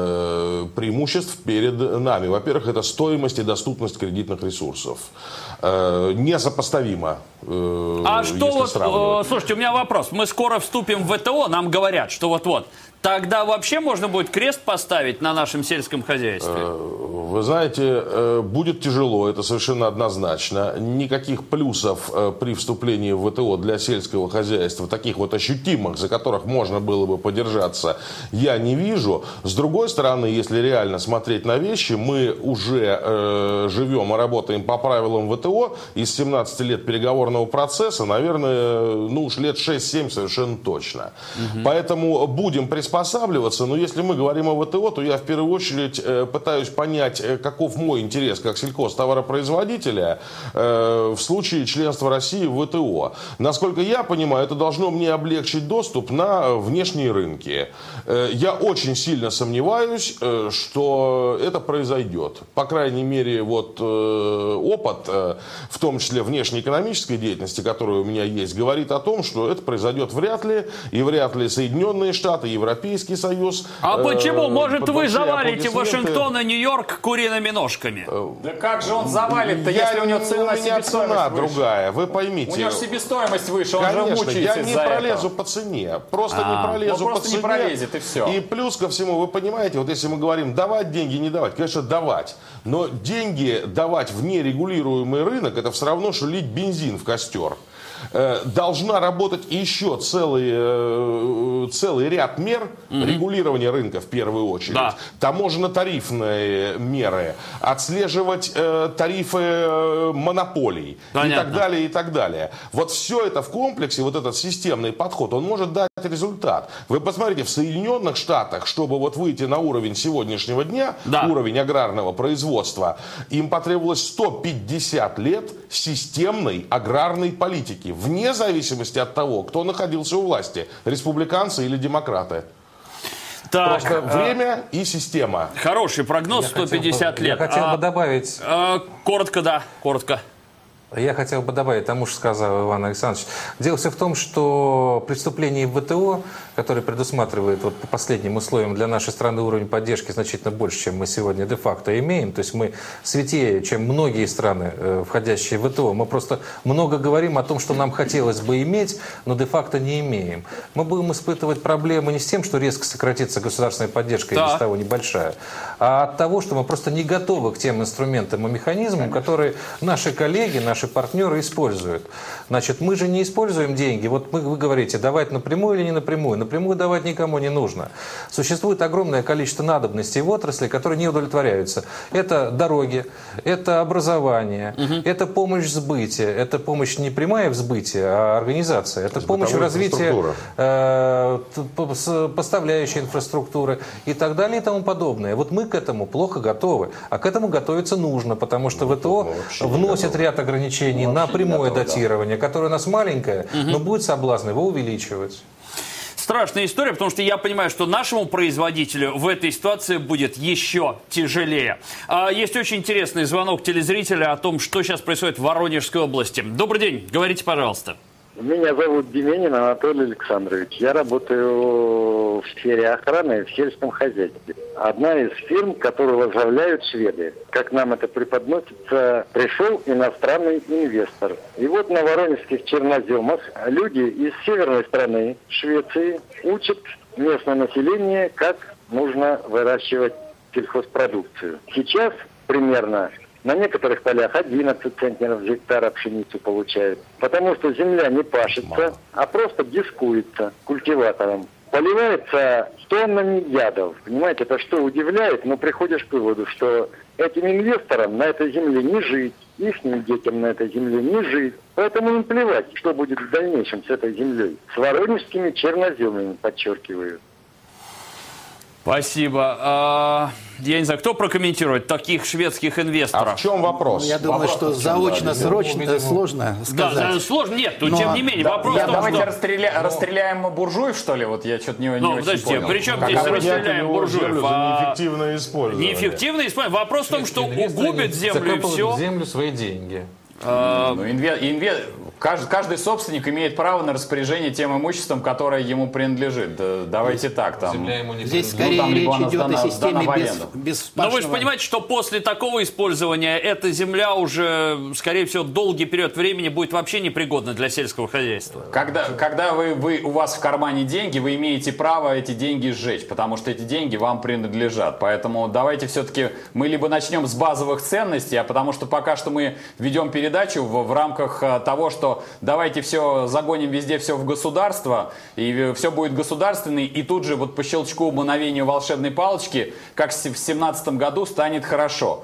э, преимуществ перед нами. Во-первых, это стоимость и доступность кредитных ресурсов. Э, несопоставимо. Э, А что вот, сравнивать. Слушайте, у меня вопрос. Мы скоро вступим в ВТО, нам говорят, что вот-вот. Тогда вообще можно будет крест поставить на нашем сельском хозяйстве? Вы знаете, будет тяжело, это совершенно однозначно. Никаких плюсов при вступлении в ВТО для сельского хозяйства, таких вот ощутимых, за которых можно было бы подержаться, я не вижу. С другой стороны, если реально смотреть на вещи, мы уже э, живем и работаем по правилам ВТО из семнадцати лет переговорного процесса, наверное, ну уж лет шесть-семь совершенно точно. Угу. Поэтому будем приспосабливаться. Но если мы говорим о ВТО, то я в первую очередь э, пытаюсь понять, э, каков мой интерес как сельхозтоваропроизводителя э, в случае членства России в ВТО. Насколько я понимаю, это должно мне облегчить доступ на внешние рынки. Э, я очень сильно сомневаюсь, э, что это произойдет. По крайней мере, вот э, опыт, э, в том числе внешнеэкономической деятельности, которая у меня есть, говорит о том, что это произойдет вряд ли, и вряд ли Соединенные Штаты, Европейские Европейский Союз. А э, почему? Может, вы завалите Вашингтон и Нью-Йорк куриными ножками? Да как же он завалит-то, я, если у него цена, у меня цена выше. другая, вы поймите. У него же себестоимость выше, он Конечно, же мучается я не из-за пролезу этого. по цене. Просто а, не пролезу ну, по просто цене. не пролезет, и все. И плюс ко всему, вы понимаете, вот если мы говорим давать деньги, не давать, конечно, давать. Но деньги давать в нерегулируемый рынок, это все равно, что лить бензин в костер. Должна работать еще целый, целый ряд мер угу. регулирования рынка в первую очередь. Да. Таможенно-тарифные меры, отслеживать э, тарифы э, монополий. Понятно. И так далее, и так далее. Вот все это в комплексе, вот этот системный подход, он может дать результат. Вы посмотрите, в Соединенных Штатах, чтобы вот выйти на уровень сегодняшнего дня, да. уровень аграрного производства, им потребовалось сто пятьдесят лет системной аграрной политики. Вне зависимости от того, кто находился у власти, республиканцы или демократы. Так, Просто а... время и система. Хороший прогноз, я сто пятьдесят хотел, лет. Я хотел а, бы добавить... А, коротко, да, коротко. Я хотел бы добавить тому, что сказал Иван Александрович. Дело все в том, что при вступлении в ВТО, которое предусматривает вот, по последним условиям для нашей страны уровень поддержки значительно больше, чем мы сегодня де-факто имеем, то есть мы святее, чем многие страны, э, входящие в ВТО. Мы просто много говорим о том, что нам хотелось бы иметь, но де-факто не имеем. Мы будем испытывать проблемы не с тем, что резко сократится государственная поддержка, да. и без того небольшая, а от того, что мы просто не готовы к тем инструментам и механизмам, Конечно. которые наши коллеги, наши Наши партнеры используют. Значит, мы же не используем деньги. Вот мы, вы говорите, давать напрямую или не напрямую. Напрямую давать никому не нужно. Существует огромное количество надобностей в отрасли, которые не удовлетворяются. Это дороги, это образование, угу. это помощь в сбыте, это помощь не прямая в сбыте, а организация. Это помощь в развитии э, поставляющей инфраструктуры и так далее и тому подобное. Вот мы к этому плохо готовы. А к этому готовиться нужно, потому что ВТО вносит ряд ограничений на прямое готов, датирование, да. которое у нас маленькое, угу. но будет соблазн его увеличивать. Страшная история, потому что я понимаю, что нашему производителю в этой ситуации будет еще тяжелее. А, есть очень интересный звонок телезрителя о том, что сейчас происходит в Воронежской области. Добрый день, говорите, пожалуйста. Меня зовут Деменин Анатолий Александрович. Я работаю в сфере охраны в сельском хозяйстве. Одна из фирм, которую возглавляют шведы. Как нам это преподносится, пришел иностранный инвестор. И вот на воронежских черноземах люди из северной страны, Швеции, учат местное население, как нужно выращивать сельхозпродукцию. Сейчас примерно на некоторых полях одиннадцать центнеров с гектара пшеницу получают. Потому что земля не пашется, а просто дискуется культиватором. Поливается тоннами ядов. Понимаете, это что удивляет, но приходишь к выводу, что этим инвесторам на этой земле не жить, ихним детям на этой земле не жить. Поэтому им плевать, что будет в дальнейшем с этой землей. С воронежскими черноземами, подчеркиваю. Спасибо. А, я не знаю, кто прокомментирует таких шведских инвесторов? А в чем вопрос? Я думаю, вопрос что заочно, срочно, ну, сложно сказать. Да, да, сложно, нет, но, но тем не менее, да, вопрос я, в том, давайте что... расстреля... ну, расстреляем буржуев, что ли? Вот я что-то не, не ну, очень подождите, понял. при чем Как здесь это? расстреляем буржуев? А... Неэффективное использование. Неэффективное использование. Вопрос в том, что угубит землю и все. в землю свои деньги. А... Ну, инве... Инве... Каждый, каждый собственник имеет право на распоряжение тем имуществом, которое ему принадлежит. Да, давайте так. Там, Земля ему не Здесь ну, скорее там, речь идет сдана, о системе без, без Но вы же понимаете, что после такого использования эта земля уже, скорее всего, долгий период времени будет вообще непригодна для сельского хозяйства. Когда, когда вы, вы, у вас в кармане деньги, вы имеете право эти деньги сжечь, потому что эти деньги вам принадлежат. Поэтому давайте все-таки мы либо начнем с базовых ценностей, а потому что пока что мы ведем передачу в, в рамках того, что давайте все загоним везде все в государство, и все будет государственный, и тут же вот по щелчку, мгновению волшебной палочки, как в семнадцатом году, станет хорошо.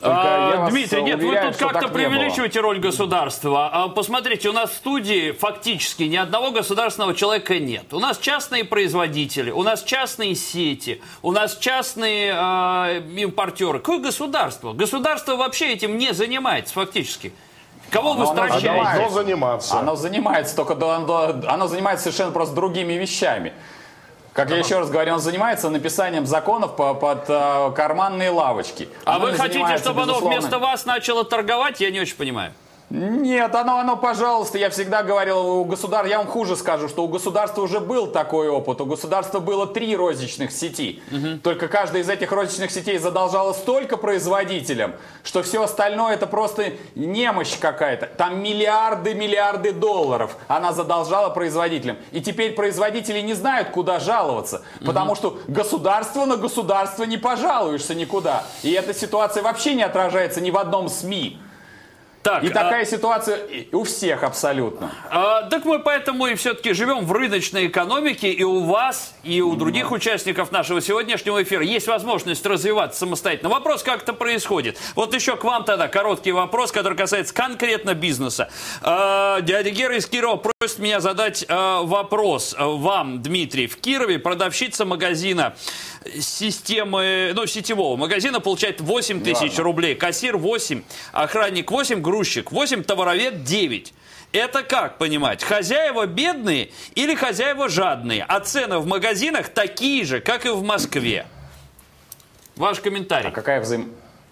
А, Дмитрий, нет, вы тут как-то преувеличиваете роль государства. А, посмотрите, у нас в студии фактически ни одного государственного человека нет. У нас частные производители, у нас частные сети, у нас частные а, импортеры. Какое государство? Государство вообще этим не занимается фактически. Кого вы стращаете? Оно заниматься. Оно занимается, только оно, оно занимается совершенно просто другими вещами. Как я еще раз говорю, он занимается написанием законов по, под uh, карманные лавочки. А оно вы хотите, чтобы оно вместо вас начало торговать? Я не очень понимаю. Нет, оно, оно, пожалуйста, я всегда говорил, у государства, я вам хуже скажу, что у государства уже был такой опыт. У государства было три розничных сети. Угу. Только каждая из этих розничных сетей задолжала столько производителям, что все остальное это просто немощь какая-то. Там миллиарды, миллиарды долларов она задолжала производителям. И теперь производители не знают, куда жаловаться. Угу. Потому что государство на государство не пожалуешься никуда. И эта ситуация вообще не отражается ни в одном СМИ. Так, и такая а... ситуация у всех абсолютно. А, так мы поэтому и все-таки живем в рыночной экономике, и у вас, и у других mm-hmm. участников нашего сегодняшнего эфира есть возможность развиваться самостоятельно. Вопрос, как это происходит. Вот еще к вам тогда короткий вопрос, который касается конкретно бизнеса. А, дядя Гера из Кирова просит меня задать а, вопрос вам, Дмитрий. В Кирове продавщица магазина системы, ну, сетевого магазина получает восемь тысяч рублей, кассир восемь, охранник восемь, грузчик восемь, товаровед девять. Это как понимать? Хозяева бедные или хозяева жадные? А цены в магазинах такие же, как и в Москве. Ваш комментарий. А какая взаим...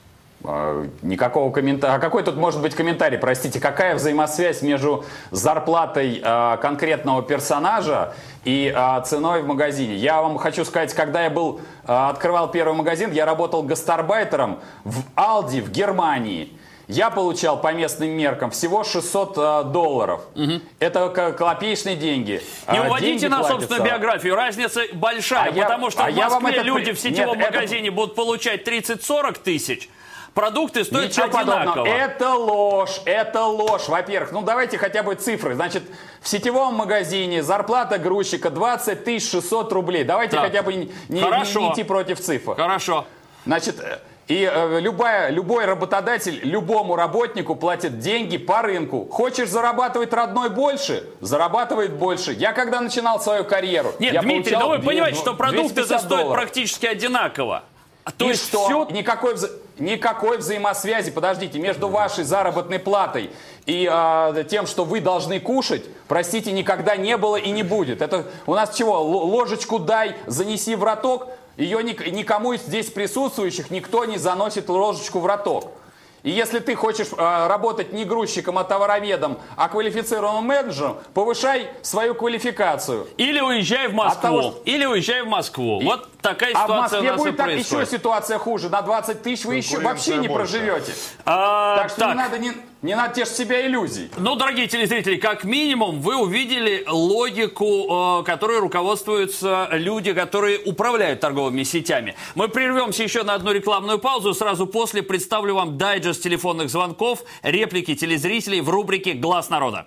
Никакого комментария. А какой тут может быть комментарий? Простите, какая взаимосвязь между зарплатой э, конкретного персонажа и э, ценой в магазине? Я вам хочу сказать, когда я был, э, открывал первый магазин, я работал гастарбайтером в Алди в Германии. Я получал по местным меркам всего шестьсот э, долларов. Угу. Это копеечные деньги. Не уводите на собственную биографию. Разница большая, а потому я, что а в Москве люди это... в сетевом Нет, магазине это... будут получать тридцать-сорок тысяч. Продукты стоят Ничего одинаково. Подобного. Это ложь, это ложь. Во-первых, ну давайте хотя бы цифры. Значит, в сетевом магазине зарплата грузчика двадцать тысяч шестьсот рублей. Давайте так. хотя бы не, не, не идти против цифр. Хорошо. Значит, и э, любая, любой работодатель любому работнику платит деньги по рынку. Хочешь зарабатывать родной больше? Зарабатывает больше. Я когда начинал свою карьеру... Нет, я Дмитрий, но вы понимаете, что продукты стоят практически одинаково. То и есть что? Все... Никакой, вза... Никакой взаимосвязи, подождите, между вашей заработной платой и э, тем, что вы должны кушать, простите, никогда не было и не будет. Это у нас чего? Ложечку дай, занеси в роток. Ее ни... никому из здесь присутствующих никто не заносит ложечку в роток. И если ты хочешь э, работать не грузчиком, а товароведом, а квалифицированным менеджером, повышай свою квалификацию. Или уезжай в Москву. Того, или уезжай в Москву. И... Вот такая ситуация. А в Москве у нас будет и так происходит. еще ситуация хуже. На двадцать тысяч вы еще вообще не больше. проживете. А, так что так. не надо не, не надо тешить себя иллюзий. Ну, дорогие телезрители, как минимум вы увидели логику, э, которой руководствуются люди, которые управляют торговыми сетями. Мы прервемся еще на одну рекламную паузу. Сразу после представлю вам дайджест телефонных звонков, реплики телезрителей в рубрике «Глаз народа».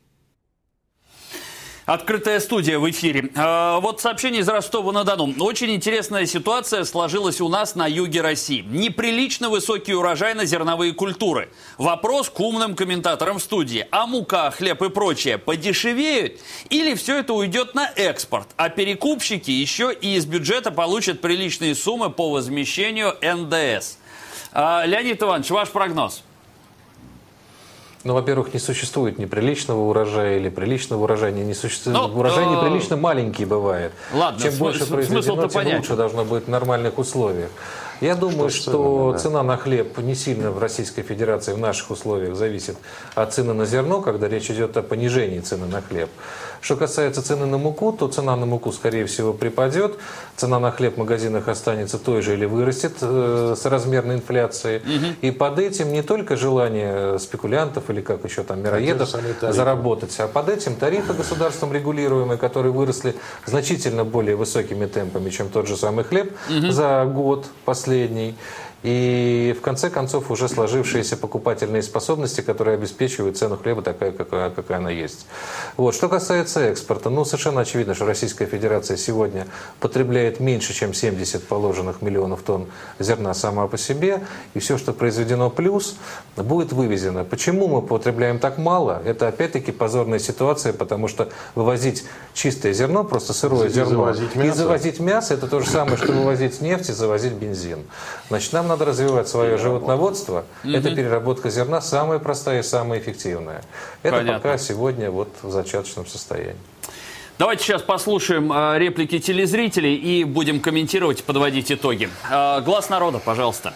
Открытая студия в эфире. Э, вот сообщение из Ростова-на-Дону. Очень интересная ситуация сложилась у нас на юге России. Неприлично высокий урожай на зерновые культуры. Вопрос к умным комментаторам в студии. А мука, хлеб и прочее подешевеют? Или все это уйдет на экспорт? А перекупщики еще и из бюджета получат приличные суммы по возмещению эн дэ эс. Э, Леонид Иванович, ваш прогноз? Ну, во-первых, не существует неприличного урожая или приличного урожая. Не существует. Но, урожай э... неприлично маленький бывает. Ладно, чем больше произведено, тем понятен. лучше должно быть в нормальных условиях. Я думаю, что, что да. цена на хлеб не сильно в Российской Федерации в наших условиях зависит от цены на зерно, когда речь идет о понижении цены на хлеб. Что касается цены на муку, то цена на муку, скорее всего, припадет. Цена на хлеб в магазинах останется той же или вырастет э, с размерной инфляцией. Угу. И под этим не только желание спекулянтов или как еще там мироедов заработать, а под этим тарифы государством регулируемые, которые выросли значительно более высокими темпами, чем тот же самый хлеб угу. за год последний. И в конце концов уже сложившиеся покупательные способности, которые обеспечивают цену хлеба такая, какая, какая она есть. Вот. Что касается экспорта, ну совершенно очевидно, что Российская Федерация сегодня потребляет меньше, чем семьдесят положенных миллионов тонн зерна сама по себе, и все, что произведено плюс, будет вывезено. Почему мы потребляем так мало? Это опять-таки позорная ситуация, потому что вывозить чистое зерно, просто сырое и зерно, завозить и завозить мясо, это то же самое, что вывозить нефть и завозить бензин. Значит, нам надо развивать свое животноводство. Угу. Это переработка зерна самая простая и самая эффективная. Это Понятно. Пока сегодня вот в зачаточном состоянии. Давайте сейчас послушаем э, реплики телезрителей и будем комментировать, подводить итоги. Э, Глаз народа, пожалуйста.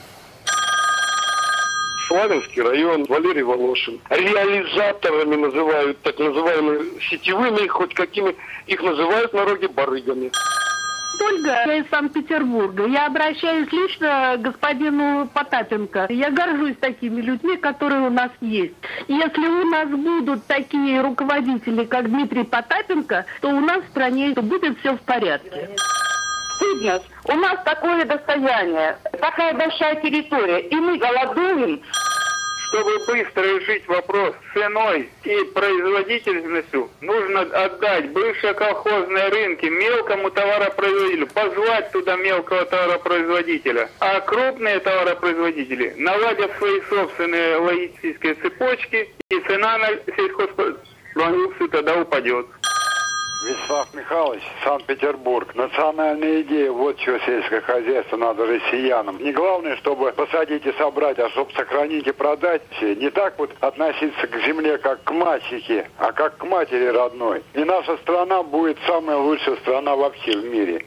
Славянский район, Валерий Волошин. Реализаторами называют, так называемые сетевыми, хоть какими, их называют в народе барыгами. Ольга, я из Санкт-Петербурга. Я обращаюсь лично к господину Потапенко. Я горжусь такими людьми, которые у нас есть. Если у нас будут такие руководители, как Дмитрий Потапенко, то у нас в стране будет все в порядке. Стыдно. У нас такое достояние, такая большая территория, и мы голодуем. Чтобы быстро решить вопрос с ценой и производительностью, нужно отдать бывшие колхозные рынки мелкому товаропроизводителю, позвать туда мелкого товаропроизводителя. А крупные товаропроизводители наладят свои собственные логистические цепочки, и цена на сельхозпродукцию тогда упадет. Вячеслав Михайлович, Санкт-Петербург. Национальная идея, вот чего сельское хозяйство надо россиянам. Не главное, чтобы посадить и собрать, а чтобы сохранить и продать. Не так вот относиться к земле, как к мачехе, а как к матери родной. И наша страна будет самая лучшая страна вообще в мире.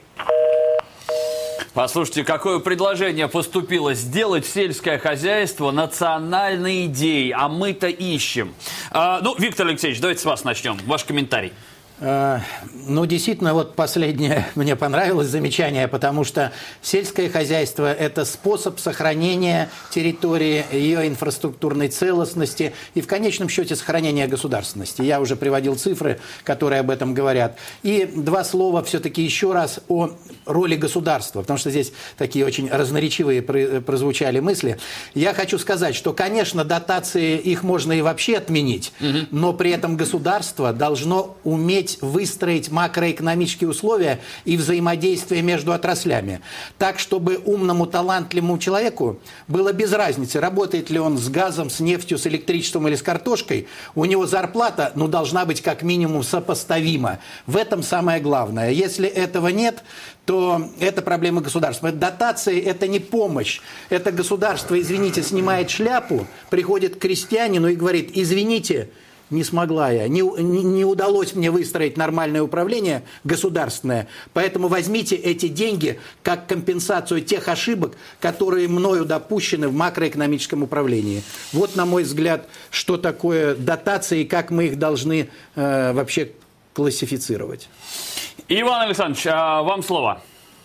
Послушайте, какое предложение поступило: сделать сельское хозяйство национальной идеей, а мы-то ищем. А, ну, Виктор Алексеевич, давайте с вас начнем. Ваш комментарий. Ну, действительно, вот последнее мне понравилось замечание, потому что сельское хозяйство – это способ сохранения территории, ее инфраструктурной целостности и, в конечном счете, сохранения государственности. Я уже приводил цифры, которые об этом говорят. И два слова все-таки еще раз о роли государства, потому что здесь такие очень разноречивые прозвучали мысли. Я хочу сказать, что, конечно, дотации, их можно и вообще отменить, угу. но при этом государство должно уметь выстроить макроэкономические условия и взаимодействие между отраслями. Так, чтобы умному, талантливому человеку было без разницы, работает ли он с газом, с нефтью, с электричеством или с картошкой, у него зарплата, ну, должна быть как минимум сопоставима. В этом самое главное. Если этого нет, то это проблема государства. Дотации – это не помощь. Это государство, извините, снимает шляпу, приходит к крестьянину и говорит: извините, не смогла я, не, не, не удалось мне выстроить нормальное управление государственное, поэтому возьмите эти деньги как компенсацию тех ошибок, которые мною допущены в макроэкономическом управлении. Вот, на мой взгляд, что такое дотации и как мы их должны э, вообще классифицировать. Иван Александрович, вам слово.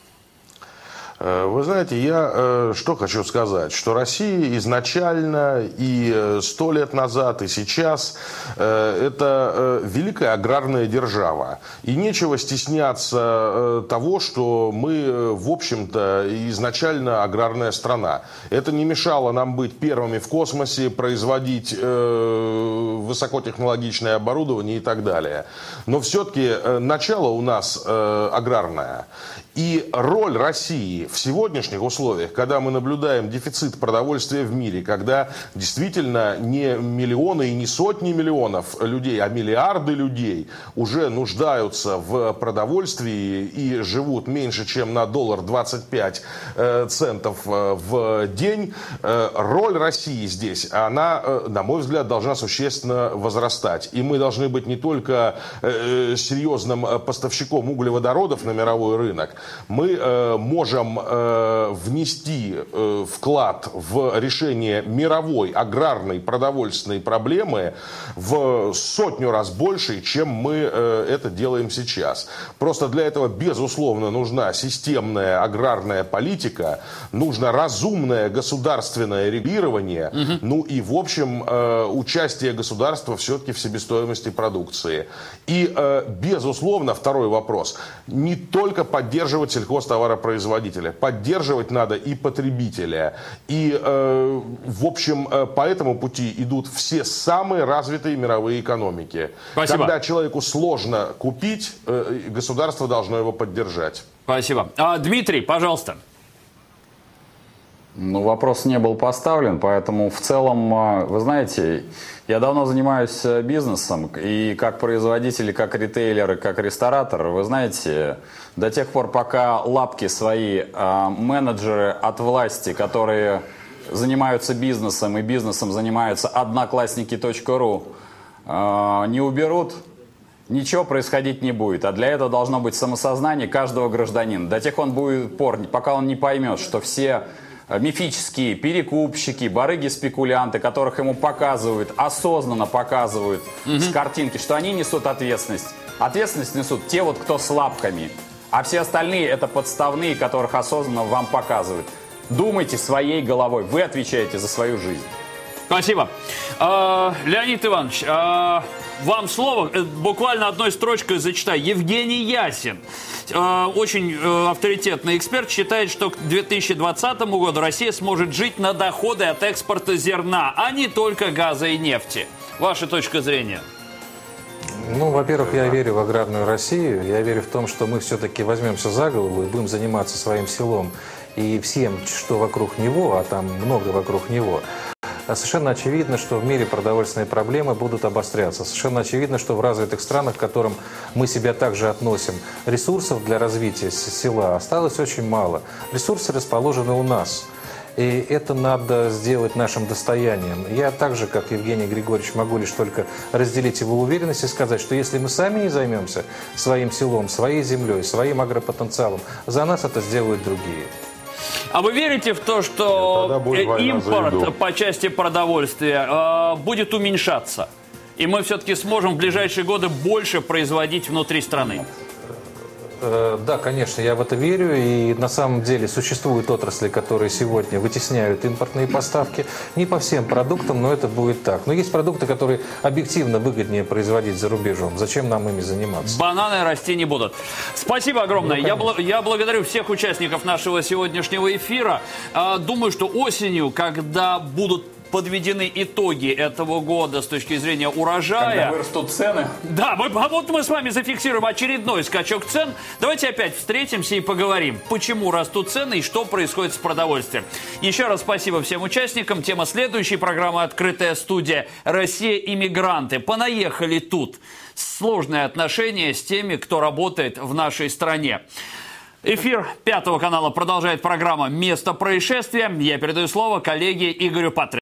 Вы знаете, я э, что хочу сказать, что Россия изначально и сто лет назад, и сейчас э, это э, великая аграрная держава. И нечего стесняться э, того, что мы, в общем-то, изначально аграрная страна. Это не мешало нам быть первыми в космосе, производить э, высокотехнологичное оборудование и так далее. Но все-таки э, начало у нас э, аграрное. И роль России в сегодняшних условиях, когда мы наблюдаем дефицит продовольствия в мире, когда действительно не миллионы и не сотни миллионов людей, а миллиарды людей уже нуждаются в продовольствии и живут меньше, чем на доллар двадцать пять центов в день, роль России здесь, она, на мой взгляд, должна существенно возрастать. И мы должны быть не только серьезным поставщиком углеводородов на мировой рынок, мы э, можем э, внести э, вклад в решение мировой аграрной продовольственной проблемы в сотню раз больше, чем мы э, это делаем сейчас. Просто для этого, безусловно, нужна системная аграрная политика, нужно разумное государственное регулирование, угу. ну и, в общем, э, участие государства все-таки в себестоимости продукции. И, э, безусловно, второй вопрос. Не только поддерживать сельхозтоваропроизводителя. Поддерживать надо и потребителя. И, э, в общем, э, по этому пути идут все самые развитые мировые экономики. Спасибо. Когда человеку сложно купить, э, государство должно его поддержать. Спасибо. А, Дмитрий, пожалуйста. Ну, вопрос не был поставлен, поэтому в целом, вы знаете, я давно занимаюсь бизнесом, и как производитель, как ритейлер, и как ресторатор, вы знаете, до тех пор, пока лапки свои э, менеджеры от власти, которые занимаются бизнесом, и бизнесом занимаются одноклассники точка ру, э, не уберут, ничего происходить не будет. А для этого должно быть самосознание каждого гражданина. До тех пор, пока он не поймет, что все мифические перекупщики, барыги-спекулянты, которых ему показывают, осознанно показывают угу. с картинки, что они несут ответственность. Ответственность несут те вот, кто с лапками. А все остальные это подставные, которых осознанно вам показывают. Думайте своей головой. Вы отвечаете за свою жизнь. Спасибо. А, Леонид Иванович, а, вам слово. Буквально одной строчкой зачитаю. Евгений Ясин, а, очень а, авторитетный эксперт, считает, что к две тысячи двадцатому году Россия сможет жить на доходы от экспорта зерна, а не только газа и нефти. Ваша точка зрения? Ну, во-первых, я верю в аграрную Россию. Я верю в том, что мы все-таки возьмемся за голову и будем заниматься своим селом и всем, что вокруг него, а там много вокруг него. Совершенно очевидно, что в мире продовольственные проблемы будут обостряться. Совершенно очевидно, что в развитых странах, к которым мы себя также относим, ресурсов для развития села осталось очень мало. Ресурсы расположены у нас. И это надо сделать нашим достоянием. Я так же, как Евгений Григорьевич, могу лишь только разделить его уверенность и сказать, что если мы сами не займемся своим селом, своей землей, своим агропотенциалом, за нас это сделают другие. А вы верите в то, что импорт по части продовольствия э, будет уменьшаться? И мы все-таки сможем в ближайшие годы больше производить внутри страны? Да, конечно, я в это верю, и на самом деле существуют отрасли, которые сегодня вытесняют импортные поставки. Не по всем продуктам, но это будет так. Но есть продукты, которые объективно выгоднее производить за рубежом. Зачем нам ими заниматься? Бананы расти не будут. Спасибо огромное. Ну, я, бл- я благодарю всех участников нашего сегодняшнего эфира. Думаю, что осенью, когда будут подведены итоги этого года с точки зрения урожая. Когда вырастут цены. Да, мы, а вот мы с вами зафиксируем очередной скачок цен. Давайте опять встретимся и поговорим, почему растут цены и что происходит с продовольствием. Еще раз спасибо всем участникам. Тема следующей программы «Открытая студия. Россия и мигранты». Понаехали тут. Сложные отношения с теми, кто работает в нашей стране. Эфир Пятого канала продолжает программа «Место происшествия». Я передаю слово коллеге Игорю Патрик.